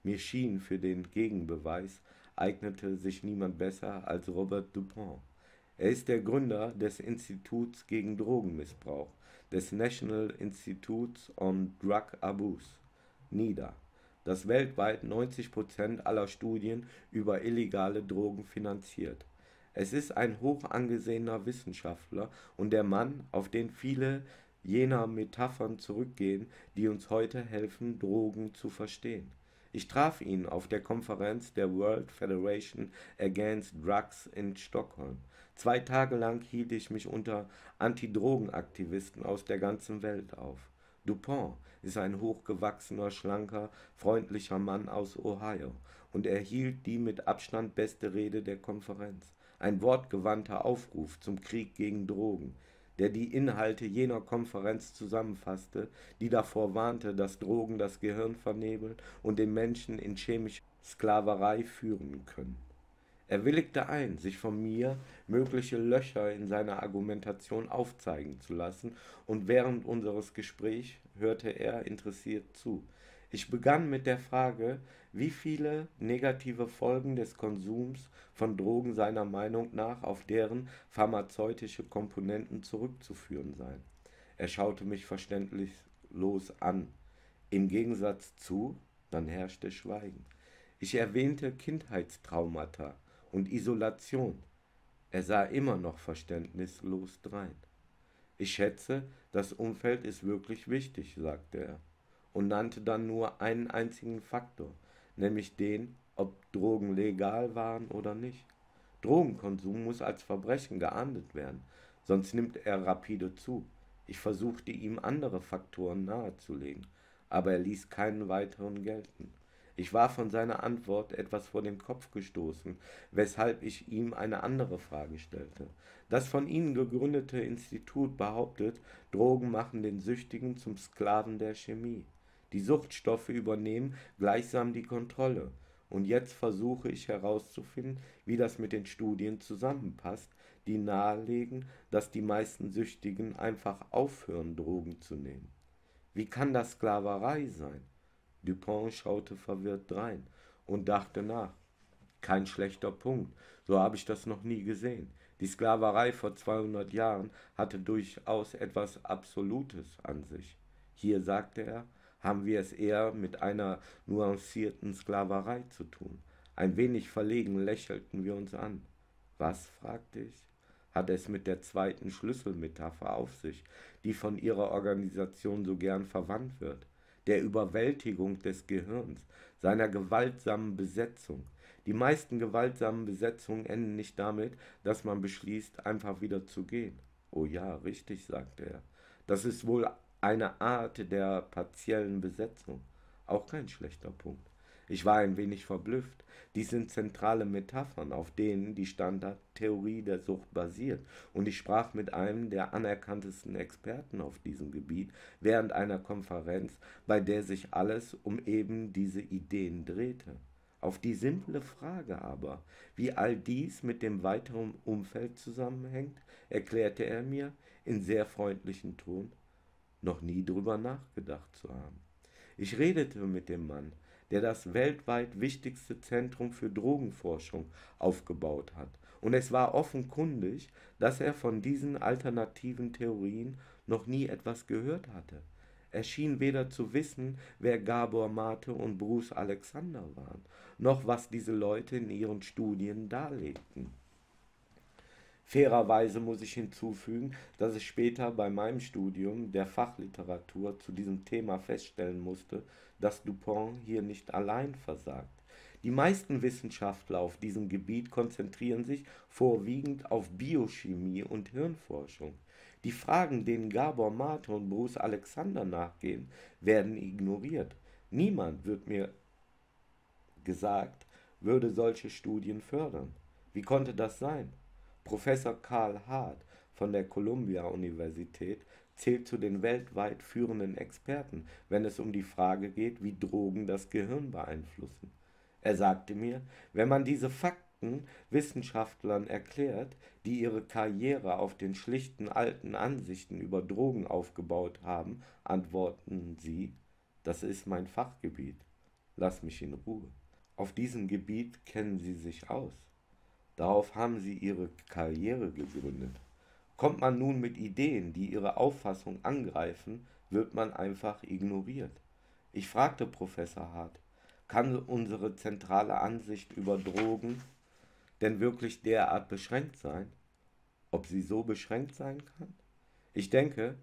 Speaker 1: Mir schien, für den Gegenbeweis eignete sich niemand besser als Robert Dupont. Er ist der Gründer des Instituts gegen Drogenmissbrauch, des National Institutes on Drug Abuse, NIDA, das weltweit neunzig Prozent aller Studien über illegale Drogen finanziert. Es ist ein hoch angesehener Wissenschaftler und der Mann, auf den viele jener Metaphern zurückgehen, die uns heute helfen, Drogen zu verstehen. Ich traf ihn auf der Konferenz der World Federation Against Drugs in Stockholm. Zwei Tage lang hielt ich mich unter Antidrogenaktivisten aus der ganzen Welt auf. Dupont ist ein hochgewachsener, schlanker, freundlicher Mann aus Ohio und er hielt die mit Abstand beste Rede der Konferenz. Ein wortgewandter Aufruf zum Krieg gegen Drogen, der die Inhalte jener Konferenz zusammenfasste, die davor warnte, dass Drogen das Gehirn vernebeln und den Menschen in chemische Sklaverei führen können. Er willigte ein, sich von mir mögliche Löcher in seiner Argumentation aufzeigen zu lassen, und während unseres Gesprächs hörte er interessiert zu. Ich begann mit der Frage, wie viele negative Folgen des Konsums von Drogen seiner Meinung nach auf deren pharmazeutische Komponenten zurückzuführen seien. Er schaute mich verständnislos an. Im Gegensatz zu, dann herrschte Schweigen. Ich erwähnte Kindheitstraumata und Isolation. Er sah immer noch verständnislos drein. Ich schätze, das Umfeld ist wirklich wichtig, sagte er, und nannte dann nur einen einzigen Faktor, nämlich den, ob Drogen legal waren oder nicht. Drogenkonsum muss als Verbrechen geahndet werden, sonst nimmt er rapide zu. Ich versuchte ihm andere Faktoren nahezulegen, aber er ließ keinen weiteren gelten. Ich war von seiner Antwort etwas vor den Kopf gestoßen, weshalb ich ihm eine andere Frage stellte. Das von Ihnen gegründete Institut behauptet, Drogen machen den Süchtigen zum Sklaven der Chemie. Die Suchtstoffe übernehmen gleichsam die Kontrolle. Und jetzt versuche ich herauszufinden, wie das mit den Studien zusammenpasst, die nahelegen, dass die meisten Süchtigen einfach aufhören, Drogen zu nehmen. Wie kann das Sklaverei sein? Dupont schaute verwirrt drein und dachte nach. Kein schlechter Punkt, so habe ich das noch nie gesehen. Die Sklaverei vor zweihundert Jahren hatte durchaus etwas Absolutes an sich. Hier, sagte er, haben wir es eher mit einer nuancierten Sklaverei zu tun. Ein wenig verlegen lächelten wir uns an. Was, fragte ich, hat es mit der zweiten Schlüsselmetapher auf sich, die von Ihrer Organisation so gern verwandt wird? Der Überwältigung des Gehirns, seiner gewaltsamen Besetzung. Die meisten gewaltsamen Besetzungen enden nicht damit, dass man beschließt, einfach wieder zu gehen. Oh ja, richtig, sagte er. Das ist wohl eine Art der partiellen Besetzung. Auch kein schlechter Punkt. Ich war ein wenig verblüfft. Dies sind zentrale Metaphern, auf denen die Standardtheorie der Sucht basiert, und ich sprach mit einem der anerkanntesten Experten auf diesem Gebiet während einer Konferenz, bei der sich alles um eben diese Ideen drehte. Auf die simple Frage aber, wie all dies mit dem weiteren Umfeld zusammenhängt, erklärte er mir in sehr freundlichem Ton, noch nie drüber nachgedacht zu haben. Ich redete mit dem Mann, der das weltweit wichtigste Zentrum für Drogenforschung aufgebaut hat, und es war offenkundig, dass er von diesen alternativen Theorien noch nie etwas gehört hatte. Er schien weder zu wissen, wer Gabor Mate und Bruce Alexander waren, noch was diese Leute in ihren Studien darlegten. Fairerweise muss ich hinzufügen, dass ich später bei meinem Studium der Fachliteratur zu diesem Thema feststellen musste, dass Dupont hier nicht allein versagt. Die meisten Wissenschaftler auf diesem Gebiet konzentrieren sich vorwiegend auf Biochemie und Hirnforschung. Die Fragen, denen Gabor Mate und Bruce Alexander nachgehen, werden ignoriert. Niemand, wird mir gesagt, würde solche Studien fördern. Wie konnte das sein? Professor Karl Hart von der Columbia-Universität zählt zu den weltweit führenden Experten, wenn es um die Frage geht, wie Drogen das Gehirn beeinflussen. Er sagte mir, wenn man diese Fakten Wissenschaftlern erklärt, die ihre Karriere auf den schlichten alten Ansichten über Drogen aufgebaut haben, antworten sie, das ist mein Fachgebiet. Lass mich in Ruhe. Auf diesem Gebiet kennen Sie sich aus. Darauf haben Sie Ihre Karriere gegründet. Kommt man nun mit Ideen, die Ihre Auffassung angreifen, wird man einfach ignoriert. Ich fragte Professor Hart, kann unsere zentrale Ansicht über Drogen denn wirklich derart beschränkt sein? Ob sie so beschränkt sein kann? Ich denke,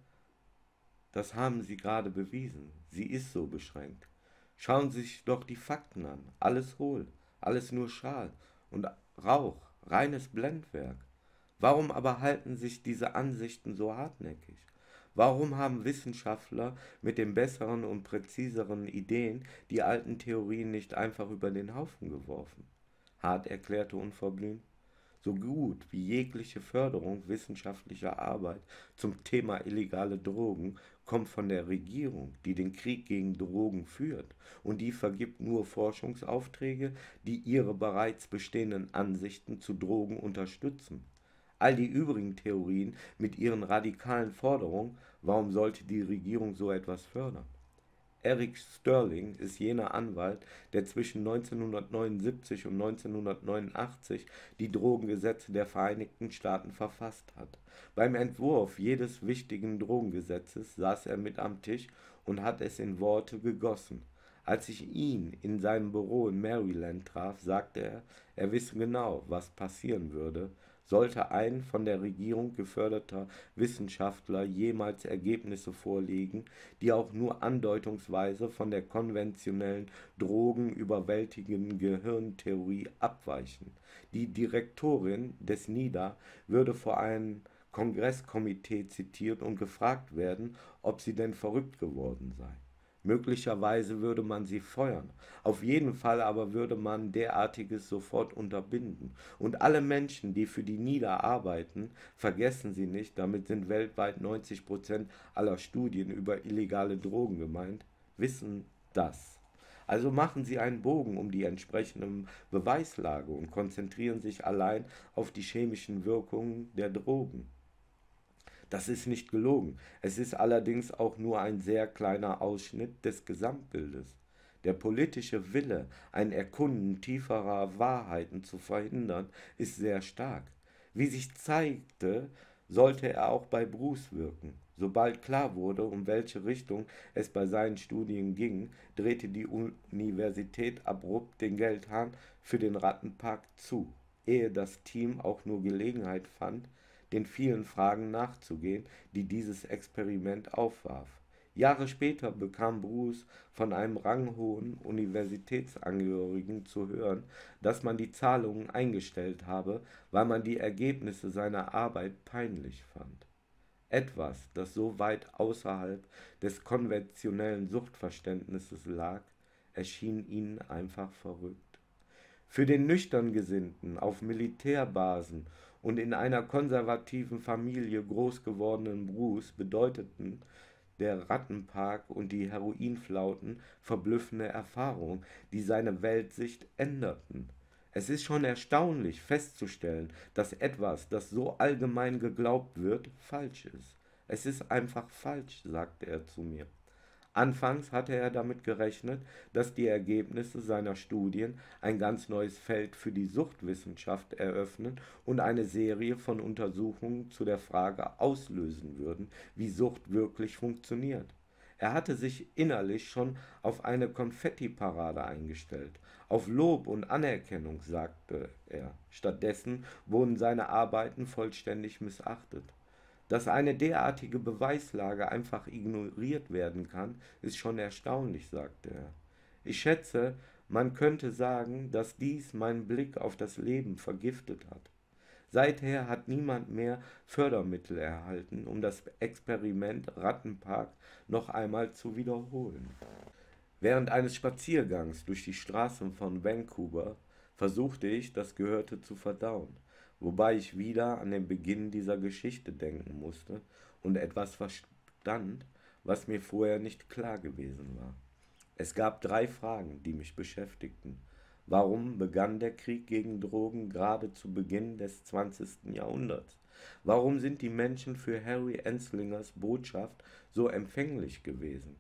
Speaker 1: das haben Sie gerade bewiesen. Sie ist so beschränkt. Schauen Sie sich doch die Fakten an. Alles hohl, alles nur Schal und Rauch, reines Blendwerk. Warum aber halten sich diese Ansichten so hartnäckig? Warum haben Wissenschaftler mit den besseren und präziseren Ideen die alten Theorien nicht einfach über den Haufen geworfen? Hart erklärte unverblümt, so gut wie jegliche Förderung wissenschaftlicher Arbeit zum Thema illegale Drogen kommt von der Regierung, die den Krieg gegen Drogen führt, und die vergibt nur Forschungsaufträge, die ihre bereits bestehenden Ansichten zu Drogen unterstützen. All die übrigen Theorien mit ihren radikalen Forderungen, warum sollte die Regierung so etwas fördern? Eric Sterling ist jener Anwalt, der zwischen neunzehnhundertneunundsiebzig und neunzehnhundertneunundachtzig die Drogengesetze der Vereinigten Staaten verfasst hat. Beim Entwurf jedes wichtigen Drogengesetzes saß er mit am Tisch und hat es in Worte gegossen. Als ich ihn in seinem Büro in Maryland traf, sagte er, er wisse genau, was passieren würde, sollte ein von der Regierung geförderter Wissenschaftler jemals Ergebnisse vorlegen, die auch nur andeutungsweise von der konventionellen drogenüberwältigenden Gehirntheorie abweichen. Die Direktorin des N I D A würde vor einem Kongresskomitee zitiert und gefragt werden, ob sie denn verrückt geworden sei. Möglicherweise würde man sie feuern, auf jeden Fall aber würde man derartiges sofort unterbinden. Und alle Menschen, die für die N I D A arbeiten, vergessen Sie nicht, damit sind weltweit neunzig Prozent aller Studien über illegale Drogen gemeint, wissen das. Also machen Sie einen Bogen um die entsprechende Beweislage und konzentrieren sich allein auf die chemischen Wirkungen der Drogen. Das ist nicht gelogen. Es ist allerdings auch nur ein sehr kleiner Ausschnitt des Gesamtbildes. Der politische Wille, ein Erkunden tieferer Wahrheiten zu verhindern, ist sehr stark. Wie sich zeigte, sollte er auch bei Bruce wirken. Sobald klar wurde, um welche Richtung es bei seinen Studien ging, drehte die Universität abrupt den Geldhahn für den Rattenpark zu, ehe das Team auch nur Gelegenheit fand, den vielen Fragen nachzugehen, die dieses Experiment aufwarf. Jahre später bekam Bruce von einem ranghohen Universitätsangehörigen zu hören, dass man die Zahlungen eingestellt habe, weil man die Ergebnisse seiner Arbeit peinlich fand. Etwas, das so weit außerhalb des konventionellen Suchtverständnisses lag, erschien ihnen einfach verrückt. Für den nüchtern Gesinnten auf Militärbasen und in einer konservativen Familie groß gewordenen Bruce bedeuteten der Rattenpark und die Heroinflauten verblüffende Erfahrungen, die seine Weltsicht änderten. Es ist schon erstaunlich festzustellen, dass etwas, das so allgemein geglaubt wird, falsch ist. Es ist einfach falsch, sagte er zu mir. Anfangs hatte er damit gerechnet, dass die Ergebnisse seiner Studien ein ganz neues Feld für die Suchtwissenschaft eröffnen und eine Serie von Untersuchungen zu der Frage auslösen würden, wie Sucht wirklich funktioniert. Er hatte sich innerlich schon auf eine Konfettiparade eingestellt, auf Lob und Anerkennung, sagte er. Stattdessen wurden seine Arbeiten vollständig missachtet. Dass eine derartige Beweislage einfach ignoriert werden kann, ist schon erstaunlich, sagte er. Ich schätze, man könnte sagen, dass dies meinen Blick auf das Leben vergiftet hat. Seither hat niemand mehr Fördermittel erhalten, um das Experiment Rattenpark noch einmal zu wiederholen. Während eines Spaziergangs durch die Straßen von Vancouver versuchte ich, das Gehörte zu verdauen, wobei ich wieder an den Beginn dieser Geschichte denken musste und etwas verstand, was mir vorher nicht klar gewesen war. Es gab drei Fragen, die mich beschäftigten. Warum begann der Krieg gegen Drogen gerade zu Beginn des zwanzigsten Jahrhunderts? Warum sind die Menschen für Harry Enslingers Botschaft so empfänglich gewesen?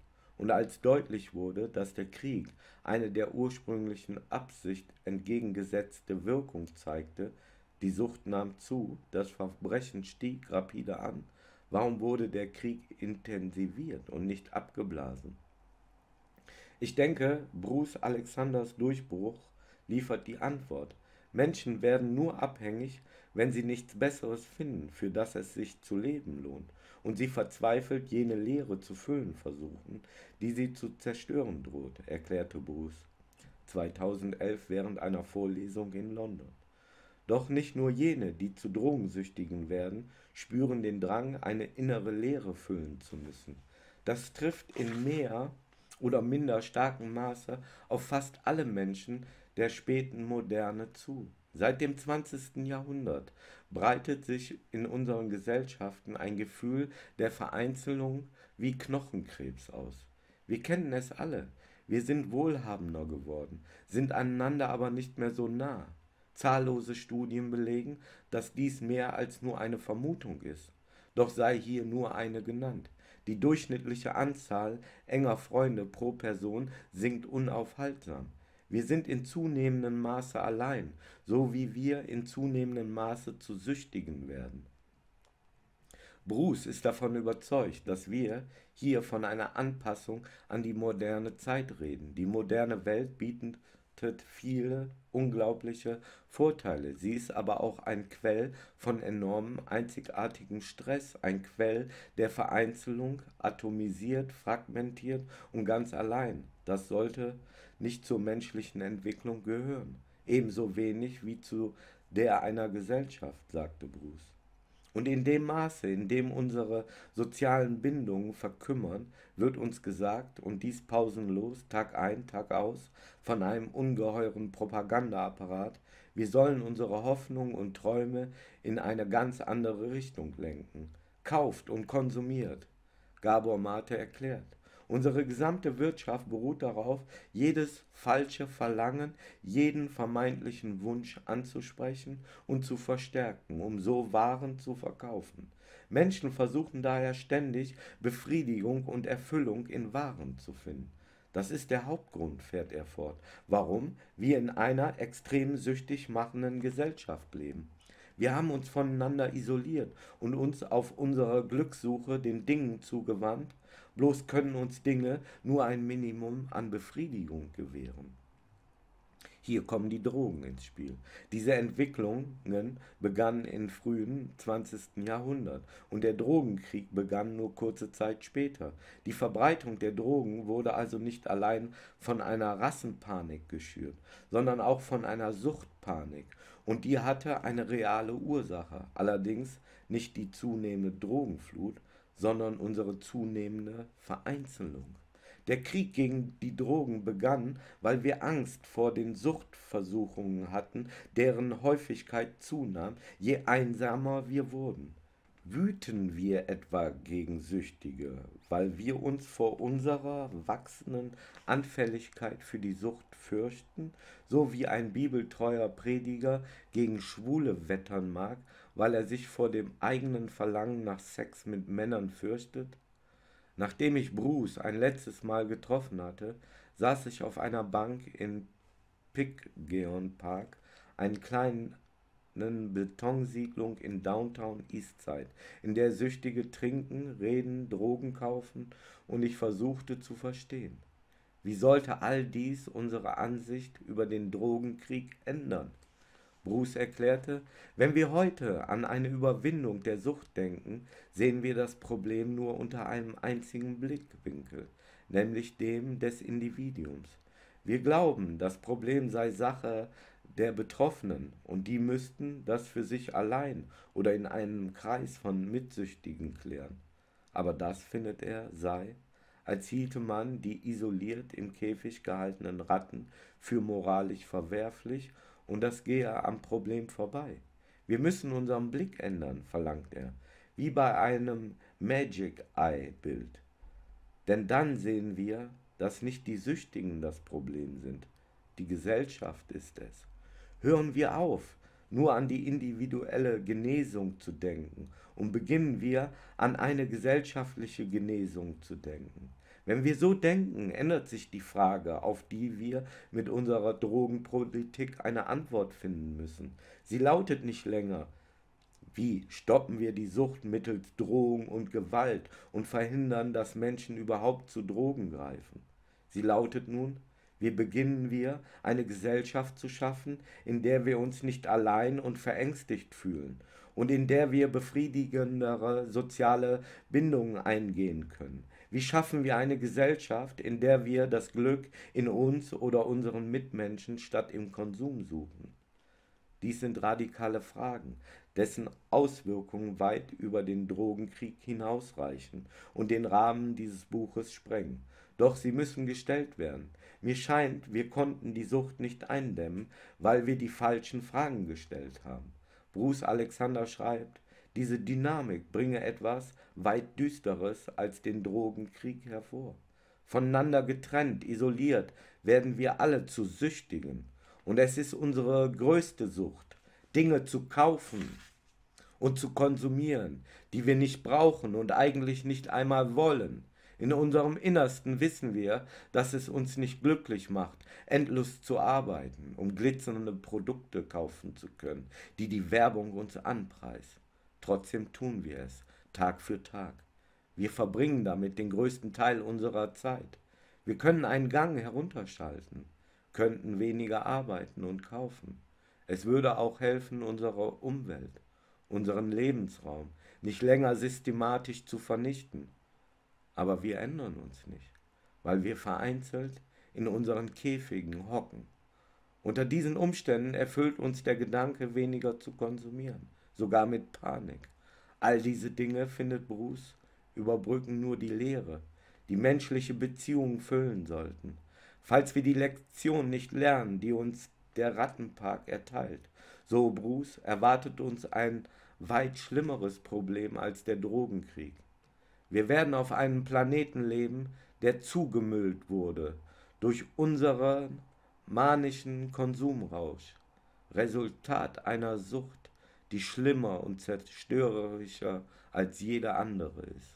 Speaker 1: und als deutlich wurde, dass der Krieg eine der ursprünglichen Absicht entgegengesetzte Wirkung zeigte, die Sucht nahm zu, das Verbrechen stieg rapide an, warum wurde der Krieg intensiviert und nicht abgeblasen? Ich denke, Bruce Alexanders Durchbruch liefert die Antwort. Menschen werden nur abhängig, wenn sie nichts Besseres finden, für das es sich zu leben lohnt, und sie verzweifelt jene Leere zu füllen versuchen, die sie zu zerstören droht, erklärte Bruce zweitausendelf während einer Vorlesung in London. Doch nicht nur jene, die zu Drogensüchtigen werden, spüren den Drang, eine innere Leere füllen zu müssen. Das trifft in mehr oder minder starkem Maße auf fast alle Menschen der späten Moderne zu. Seit dem zwanzigsten Jahrhundert breitet sich in unseren Gesellschaften ein Gefühl der Vereinzelung wie Knochenkrebs aus. Wir kennen es alle. Wir sind wohlhabender geworden, sind einander aber nicht mehr so nah. Zahllose Studien belegen, dass dies mehr als nur eine Vermutung ist. Doch sei hier nur eine genannt. Die durchschnittliche Anzahl enger Freunde pro Person sinkt unaufhaltsam. Wir sind in zunehmendem Maße allein, so wie wir in zunehmendem Maße zu Süchtigen werden. Bruce ist davon überzeugt, dass wir hier von einer Anpassung an die moderne Zeit reden. Die moderne Welt bietet viele unglaubliche Vorteile. Sie ist aber auch ein Quell von enormem, einzigartigem Stress, ein Quell der Vereinzelung, atomisiert, fragmentiert und ganz allein. Das sollte nicht zur menschlichen Entwicklung gehören, ebenso wenig wie zu der einer Gesellschaft, sagte Bruce. Und in dem Maße, in dem unsere sozialen Bindungen verkümmern, wird uns gesagt, und dies pausenlos, Tag ein, Tag aus, von einem ungeheuren Propagandaapparat, wir sollen unsere Hoffnungen und Träume in eine ganz andere Richtung lenken. Kauft und konsumiert. Gabor Mate erklärt. Unsere gesamte Wirtschaft beruht darauf, jedes falsche Verlangen, jeden vermeintlichen Wunsch anzusprechen und zu verstärken, um so Waren zu verkaufen. Menschen versuchen daher ständig, Befriedigung und Erfüllung in Waren zu finden. Das ist der Hauptgrund, fährt er fort, warum wir in einer extrem süchtig machenden Gesellschaft leben. Wir haben uns voneinander isoliert und uns auf unserer Glückssuche den Dingen zugewandt, bloß können uns Dinge nur ein Minimum an Befriedigung gewähren. Hier kommen die Drogen ins Spiel. Diese Entwicklungen begannen im frühen zwanzigsten Jahrhundert und der Drogenkrieg begann nur kurze Zeit später. Die Verbreitung der Drogen wurde also nicht allein von einer Rassenpanik geschürt, sondern auch von einer Suchtpanik. Und die hatte eine reale Ursache, allerdings nicht die zunehmende Drogenflut, sondern unsere zunehmende Vereinzelung. Der Krieg gegen die Drogen begann, weil wir Angst vor den Suchtversuchungen hatten, deren Häufigkeit zunahm, je einsamer wir wurden. Wüten wir etwa gegen Süchtige, weil wir uns vor unserer wachsenden Anfälligkeit für die Sucht fürchten, so wie ein bibeltreuer Prediger gegen Schwule wettern mag, weil er sich vor dem eigenen Verlangen nach Sex mit Männern fürchtet? Nachdem ich Bruce ein letztes Mal getroffen hatte, saß ich auf einer Bank in Picgeon Park, einer kleinen Betonsiedlung in Downtown Eastside, in der Süchtige trinken, reden, Drogen kaufen, und ich versuchte zu verstehen. Wie sollte all dies unsere Ansicht über den Drogenkrieg ändern? Bruce erklärte, wenn wir heute an eine Überwindung der Sucht denken, sehen wir das Problem nur unter einem einzigen Blickwinkel, nämlich dem des Individuums. Wir glauben, das Problem sei Sache der Betroffenen und die müssten das für sich allein oder in einem Kreis von Mitsüchtigen klären. Aber das, findet er, sei, als hielte man die isoliert im Käfig gehaltenen Ratten für moralisch verwerflich, und das gehe am Problem vorbei. Wir müssen unseren Blick ändern, verlangt er, wie bei einem Magic-Eye-Bild. Denn dann sehen wir, dass nicht die Süchtigen das Problem sind, die Gesellschaft ist es. Hören wir auf, nur an die individuelle Genesung zu denken und beginnen wir an eine gesellschaftliche Genesung zu denken. Wenn wir so denken, ändert sich die Frage, auf die wir mit unserer Drogenpolitik eine Antwort finden müssen. Sie lautet nicht länger: Wie stoppen wir die Sucht mittels Drohung und Gewalt und verhindern, dass Menschen überhaupt zu Drogen greifen? Sie lautet nun: Wie beginnen wir, eine Gesellschaft zu schaffen, in der wir uns nicht allein und verängstigt fühlen und in der wir befriedigendere soziale Bindungen eingehen können? Wie schaffen wir eine Gesellschaft, in der wir das Glück in uns oder unseren Mitmenschen statt im Konsum suchen? Dies sind radikale Fragen, dessen Auswirkungen weit über den Drogenkrieg hinausreichen und den Rahmen dieses Buches sprengen. Doch sie müssen gestellt werden. Mir scheint, wir konnten die Sucht nicht eindämmen, weil wir die falschen Fragen gestellt haben. Bruce Alexander schreibt, diese Dynamik bringe etwas weit Düsteres als den Drogenkrieg hervor. Voneinander getrennt, isoliert, werden wir alle zu Süchtigen. Und es ist unsere größte Sucht, Dinge zu kaufen und zu konsumieren, die wir nicht brauchen und eigentlich nicht einmal wollen. In unserem Innersten wissen wir, dass es uns nicht glücklich macht, endlos zu arbeiten, um glitzernde Produkte kaufen zu können, die die Werbung uns anpreist. Trotzdem tun wir es, Tag für Tag. Wir verbringen damit den größten Teil unserer Zeit. Wir können einen Gang herunterschalten, könnten weniger arbeiten und kaufen. Es würde auch helfen, unsere Umwelt, unseren Lebensraum nicht länger systematisch zu vernichten. Aber wir ändern uns nicht, weil wir vereinzelt in unseren Käfigen hocken. Unter diesen Umständen erfüllt uns der Gedanke, weniger zu konsumieren, sogar mit Panik. All diese Dinge, findet Bruce, überbrücken nur die Leere, die menschliche Beziehungen füllen sollten. Falls wir die Lektion nicht lernen, die uns der Rattenpark erteilt, so Bruce, erwartet uns ein weit schlimmeres Problem als der Drogenkrieg. Wir werden auf einem Planeten leben, der zugemüllt wurde durch unseren manischen Konsumrausch, Resultat einer Sucht, die schlimmer und zerstörerischer als jede andere ist.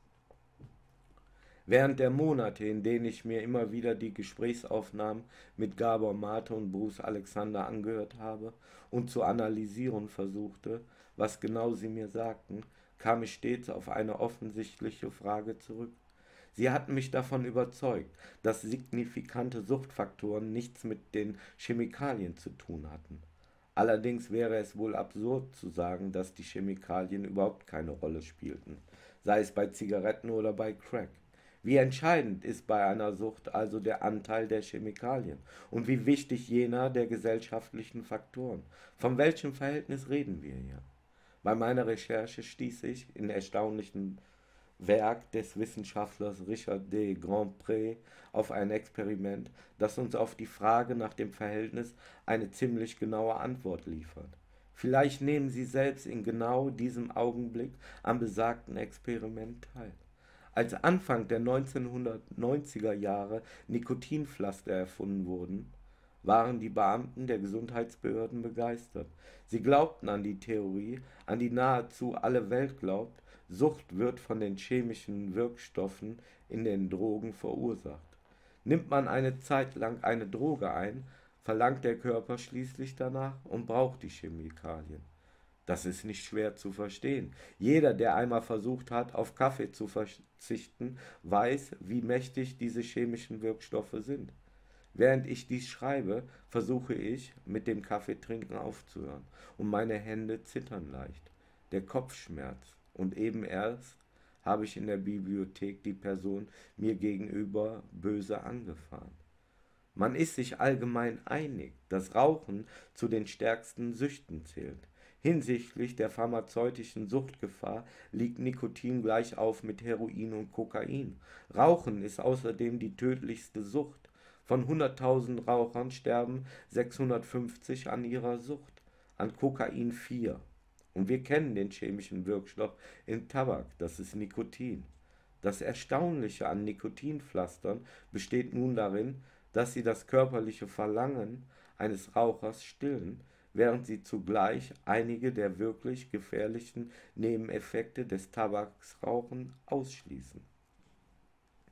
Speaker 1: Während der Monate, in denen ich mir immer wieder die Gesprächsaufnahmen mit Gabor Mate und Bruce Alexander angehört habe und zu analysieren versuchte, was genau sie mir sagten, kam ich stets auf eine offensichtliche Frage zurück. Sie hatten mich davon überzeugt, dass signifikante Suchtfaktoren nichts mit den Chemikalien zu tun hatten. Allerdings wäre es wohl absurd zu sagen, dass die Chemikalien überhaupt keine Rolle spielten, sei es bei Zigaretten oder bei Crack. Wie entscheidend ist bei einer Sucht also der Anteil der Chemikalien und wie wichtig jener der gesellschaftlichen Faktoren? Von welchem Verhältnis reden wir hier? Bei meiner Recherche stieß ich in erstaunlichen Werk des Wissenschaftlers Richard de Grandpré auf ein Experiment, das uns auf die Frage nach dem Verhältnis eine ziemlich genaue Antwort liefert. Vielleicht nehmen Sie selbst in genau diesem Augenblick am besagten Experiment teil. Als Anfang der neunzehnhundertneunziger Jahre Nikotinpflaster erfunden wurden, waren die Beamten der Gesundheitsbehörden begeistert. Sie glaubten an die Theorie, an die nahezu alle Welt glaubt, Sucht wird von den chemischen Wirkstoffen in den Drogen verursacht. Nimmt man eine Zeit lang eine Droge ein, verlangt der Körper schließlich danach und braucht die Chemikalien. Das ist nicht schwer zu verstehen. Jeder, der einmal versucht hat, auf Kaffee zu verzichten, weiß, wie mächtig diese chemischen Wirkstoffe sind. Während ich dies schreibe, versuche ich, mit dem Kaffeetrinken aufzuhören, und meine Hände zittern leicht. Der Kopf schmerzt, und eben erst habe ich in der Bibliothek die Person mir gegenüber böse angefahren. Man ist sich allgemein einig, dass Rauchen zu den stärksten Süchten zählt. Hinsichtlich der pharmazeutischen Suchtgefahr liegt Nikotin gleich auf mit Heroin und Kokain. Rauchen ist außerdem die tödlichste Sucht. Von hunderttausend Rauchern sterben sechshundertfünfzig an ihrer Sucht, an Kokain vier. Und wir kennen den chemischen Wirkstoff in Tabak, das ist Nikotin. Das Erstaunliche an Nikotinpflastern besteht nun darin, dass sie das körperliche Verlangen eines Rauchers stillen, während sie zugleich einige der wirklich gefährlichen Nebeneffekte des Tabaksrauchen ausschließen.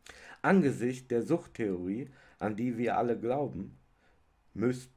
Speaker 1: Angesichts der Suchttheorie, an die wir alle glauben, müssten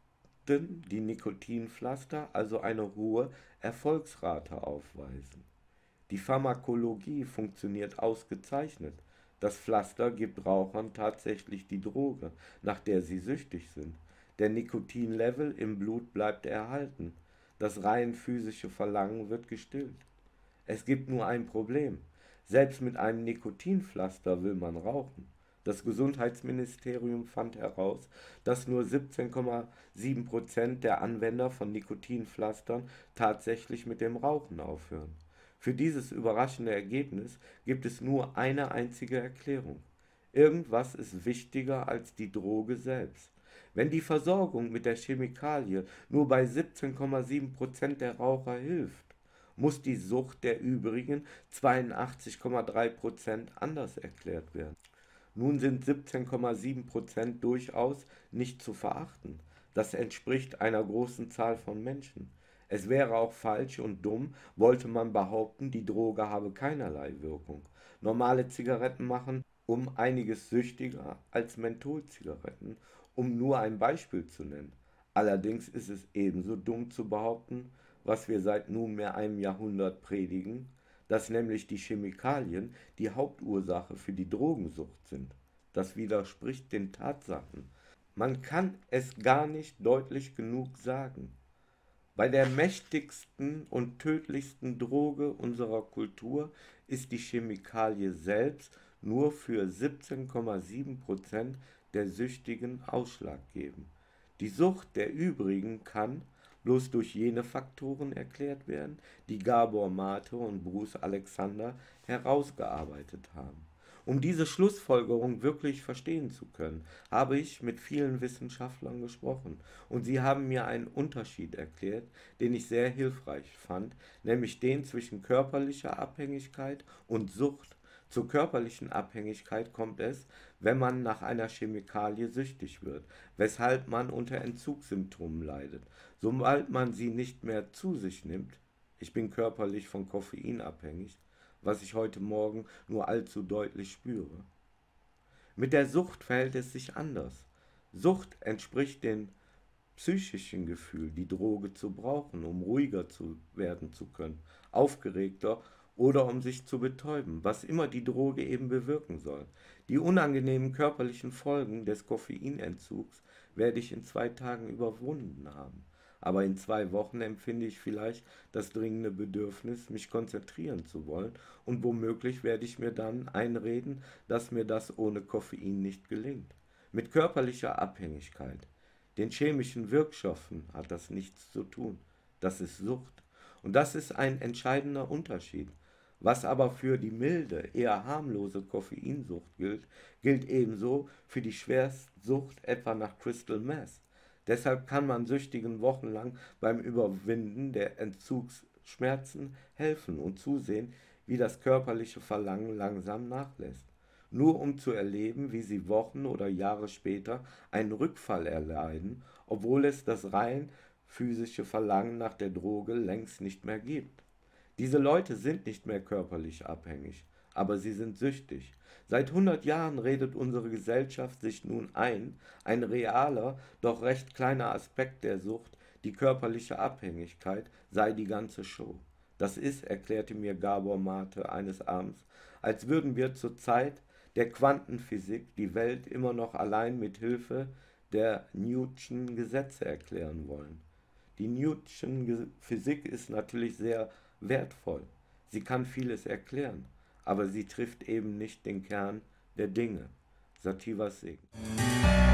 Speaker 1: die Nikotinpflaster also eine hohe Erfolgsrate aufweisen. Die Pharmakologie funktioniert ausgezeichnet. Das Pflaster gibt Rauchern tatsächlich die Droge, nach der sie süchtig sind. Der Nikotinlevel im Blut bleibt erhalten. Das rein physische Verlangen wird gestillt. Es gibt nur ein Problem. Selbst mit einem Nikotinpflaster will man rauchen. Das Gesundheitsministerium fand heraus, dass nur siebzehn Komma sieben Prozent der Anwender von Nikotinpflastern tatsächlich mit dem Rauchen aufhören. Für dieses überraschende Ergebnis gibt es nur eine einzige Erklärung. Irgendwas ist wichtiger als die Droge selbst. Wenn die Versorgung mit der Chemikalie nur bei siebzehn Komma sieben Prozent der Raucher hilft, muss die Sucht der übrigen zweiundachtzig Komma drei Prozent anders erklärt werden. Nun sind siebzehn Komma sieben Prozent durchaus nicht zu verachten. Das entspricht einer großen Zahl von Menschen. Es wäre auch falsch und dumm, wollte man behaupten, die Droge habe keinerlei Wirkung. Normale Zigaretten machen um einiges süchtiger als Mentholzigaretten, um nur ein Beispiel zu nennen. Allerdings ist es ebenso dumm zu behaupten, was wir seit nunmehr einem Jahrhundert predigen, dass nämlich die Chemikalien die Hauptursache für die Drogensucht sind. Das widerspricht den Tatsachen. Man kann es gar nicht deutlich genug sagen. Bei der mächtigsten und tödlichsten Droge unserer Kultur ist die Chemikalie selbst nur für siebzehn Komma sieben Prozent der Süchtigen ausschlaggebend. Die Sucht der übrigen kann bloß durch jene Faktoren erklärt werden, die Gabor Mate und Bruce Alexander herausgearbeitet haben. Um diese Schlussfolgerung wirklich verstehen zu können, habe ich mit vielen Wissenschaftlern gesprochen und sie haben mir einen Unterschied erklärt, den ich sehr hilfreich fand, nämlich den zwischen körperlicher Abhängigkeit und Sucht. Zur körperlichen Abhängigkeit kommt es, wenn man nach einer Chemikalie süchtig wird, weshalb man unter Entzugssymptomen leidet. Sobald man sie nicht mehr zu sich nimmt, ich bin körperlich von Koffein abhängig, was ich heute Morgen nur allzu deutlich spüre. Mit der Sucht verhält es sich anders. Sucht entspricht dem psychischen Gefühl, die Droge zu brauchen, um ruhiger zu werden zu können, aufgeregter oder um sich zu betäuben, was immer die Droge eben bewirken soll. Die unangenehmen körperlichen Folgen des Koffeinentzugs werde ich in zwei Tagen überwunden haben. Aber in zwei Wochen empfinde ich vielleicht das dringende Bedürfnis, mich konzentrieren zu wollen und womöglich werde ich mir dann einreden, dass mir das ohne Koffein nicht gelingt. Mit körperlicher Abhängigkeit, den chemischen Wirkstoffen hat das nichts zu tun. Das ist Sucht. Und das ist ein entscheidender Unterschied. Was aber für die milde, eher harmlose Koffeinsucht gilt, gilt ebenso für die Schwerstsucht etwa nach Crystal Meth. Deshalb kann man Süchtigen wochenlang beim Überwinden der Entzugsschmerzen helfen und zusehen, wie das körperliche Verlangen langsam nachlässt. Nur um zu erleben, wie sie Wochen oder Jahre später einen Rückfall erleiden, obwohl es das rein physische Verlangen nach der Droge längst nicht mehr gibt. Diese Leute sind nicht mehr körperlich abhängig, aber sie sind süchtig. Seit hundert Jahren redet unsere Gesellschaft sich nun ein, ein realer, doch recht kleiner Aspekt der Sucht, die körperliche Abhängigkeit, sei die ganze Show. Das ist, erklärte mir Gabor Mate eines Abends, als würden wir zur Zeit der Quantenphysik die Welt immer noch allein mit Hilfe der Newtonschen Gesetze erklären wollen. Die Newtonsche Physik ist natürlich sehr wertvoll. Sie kann vieles erklären, aber sie trifft eben nicht den Kern der Dinge. Sativa Singh.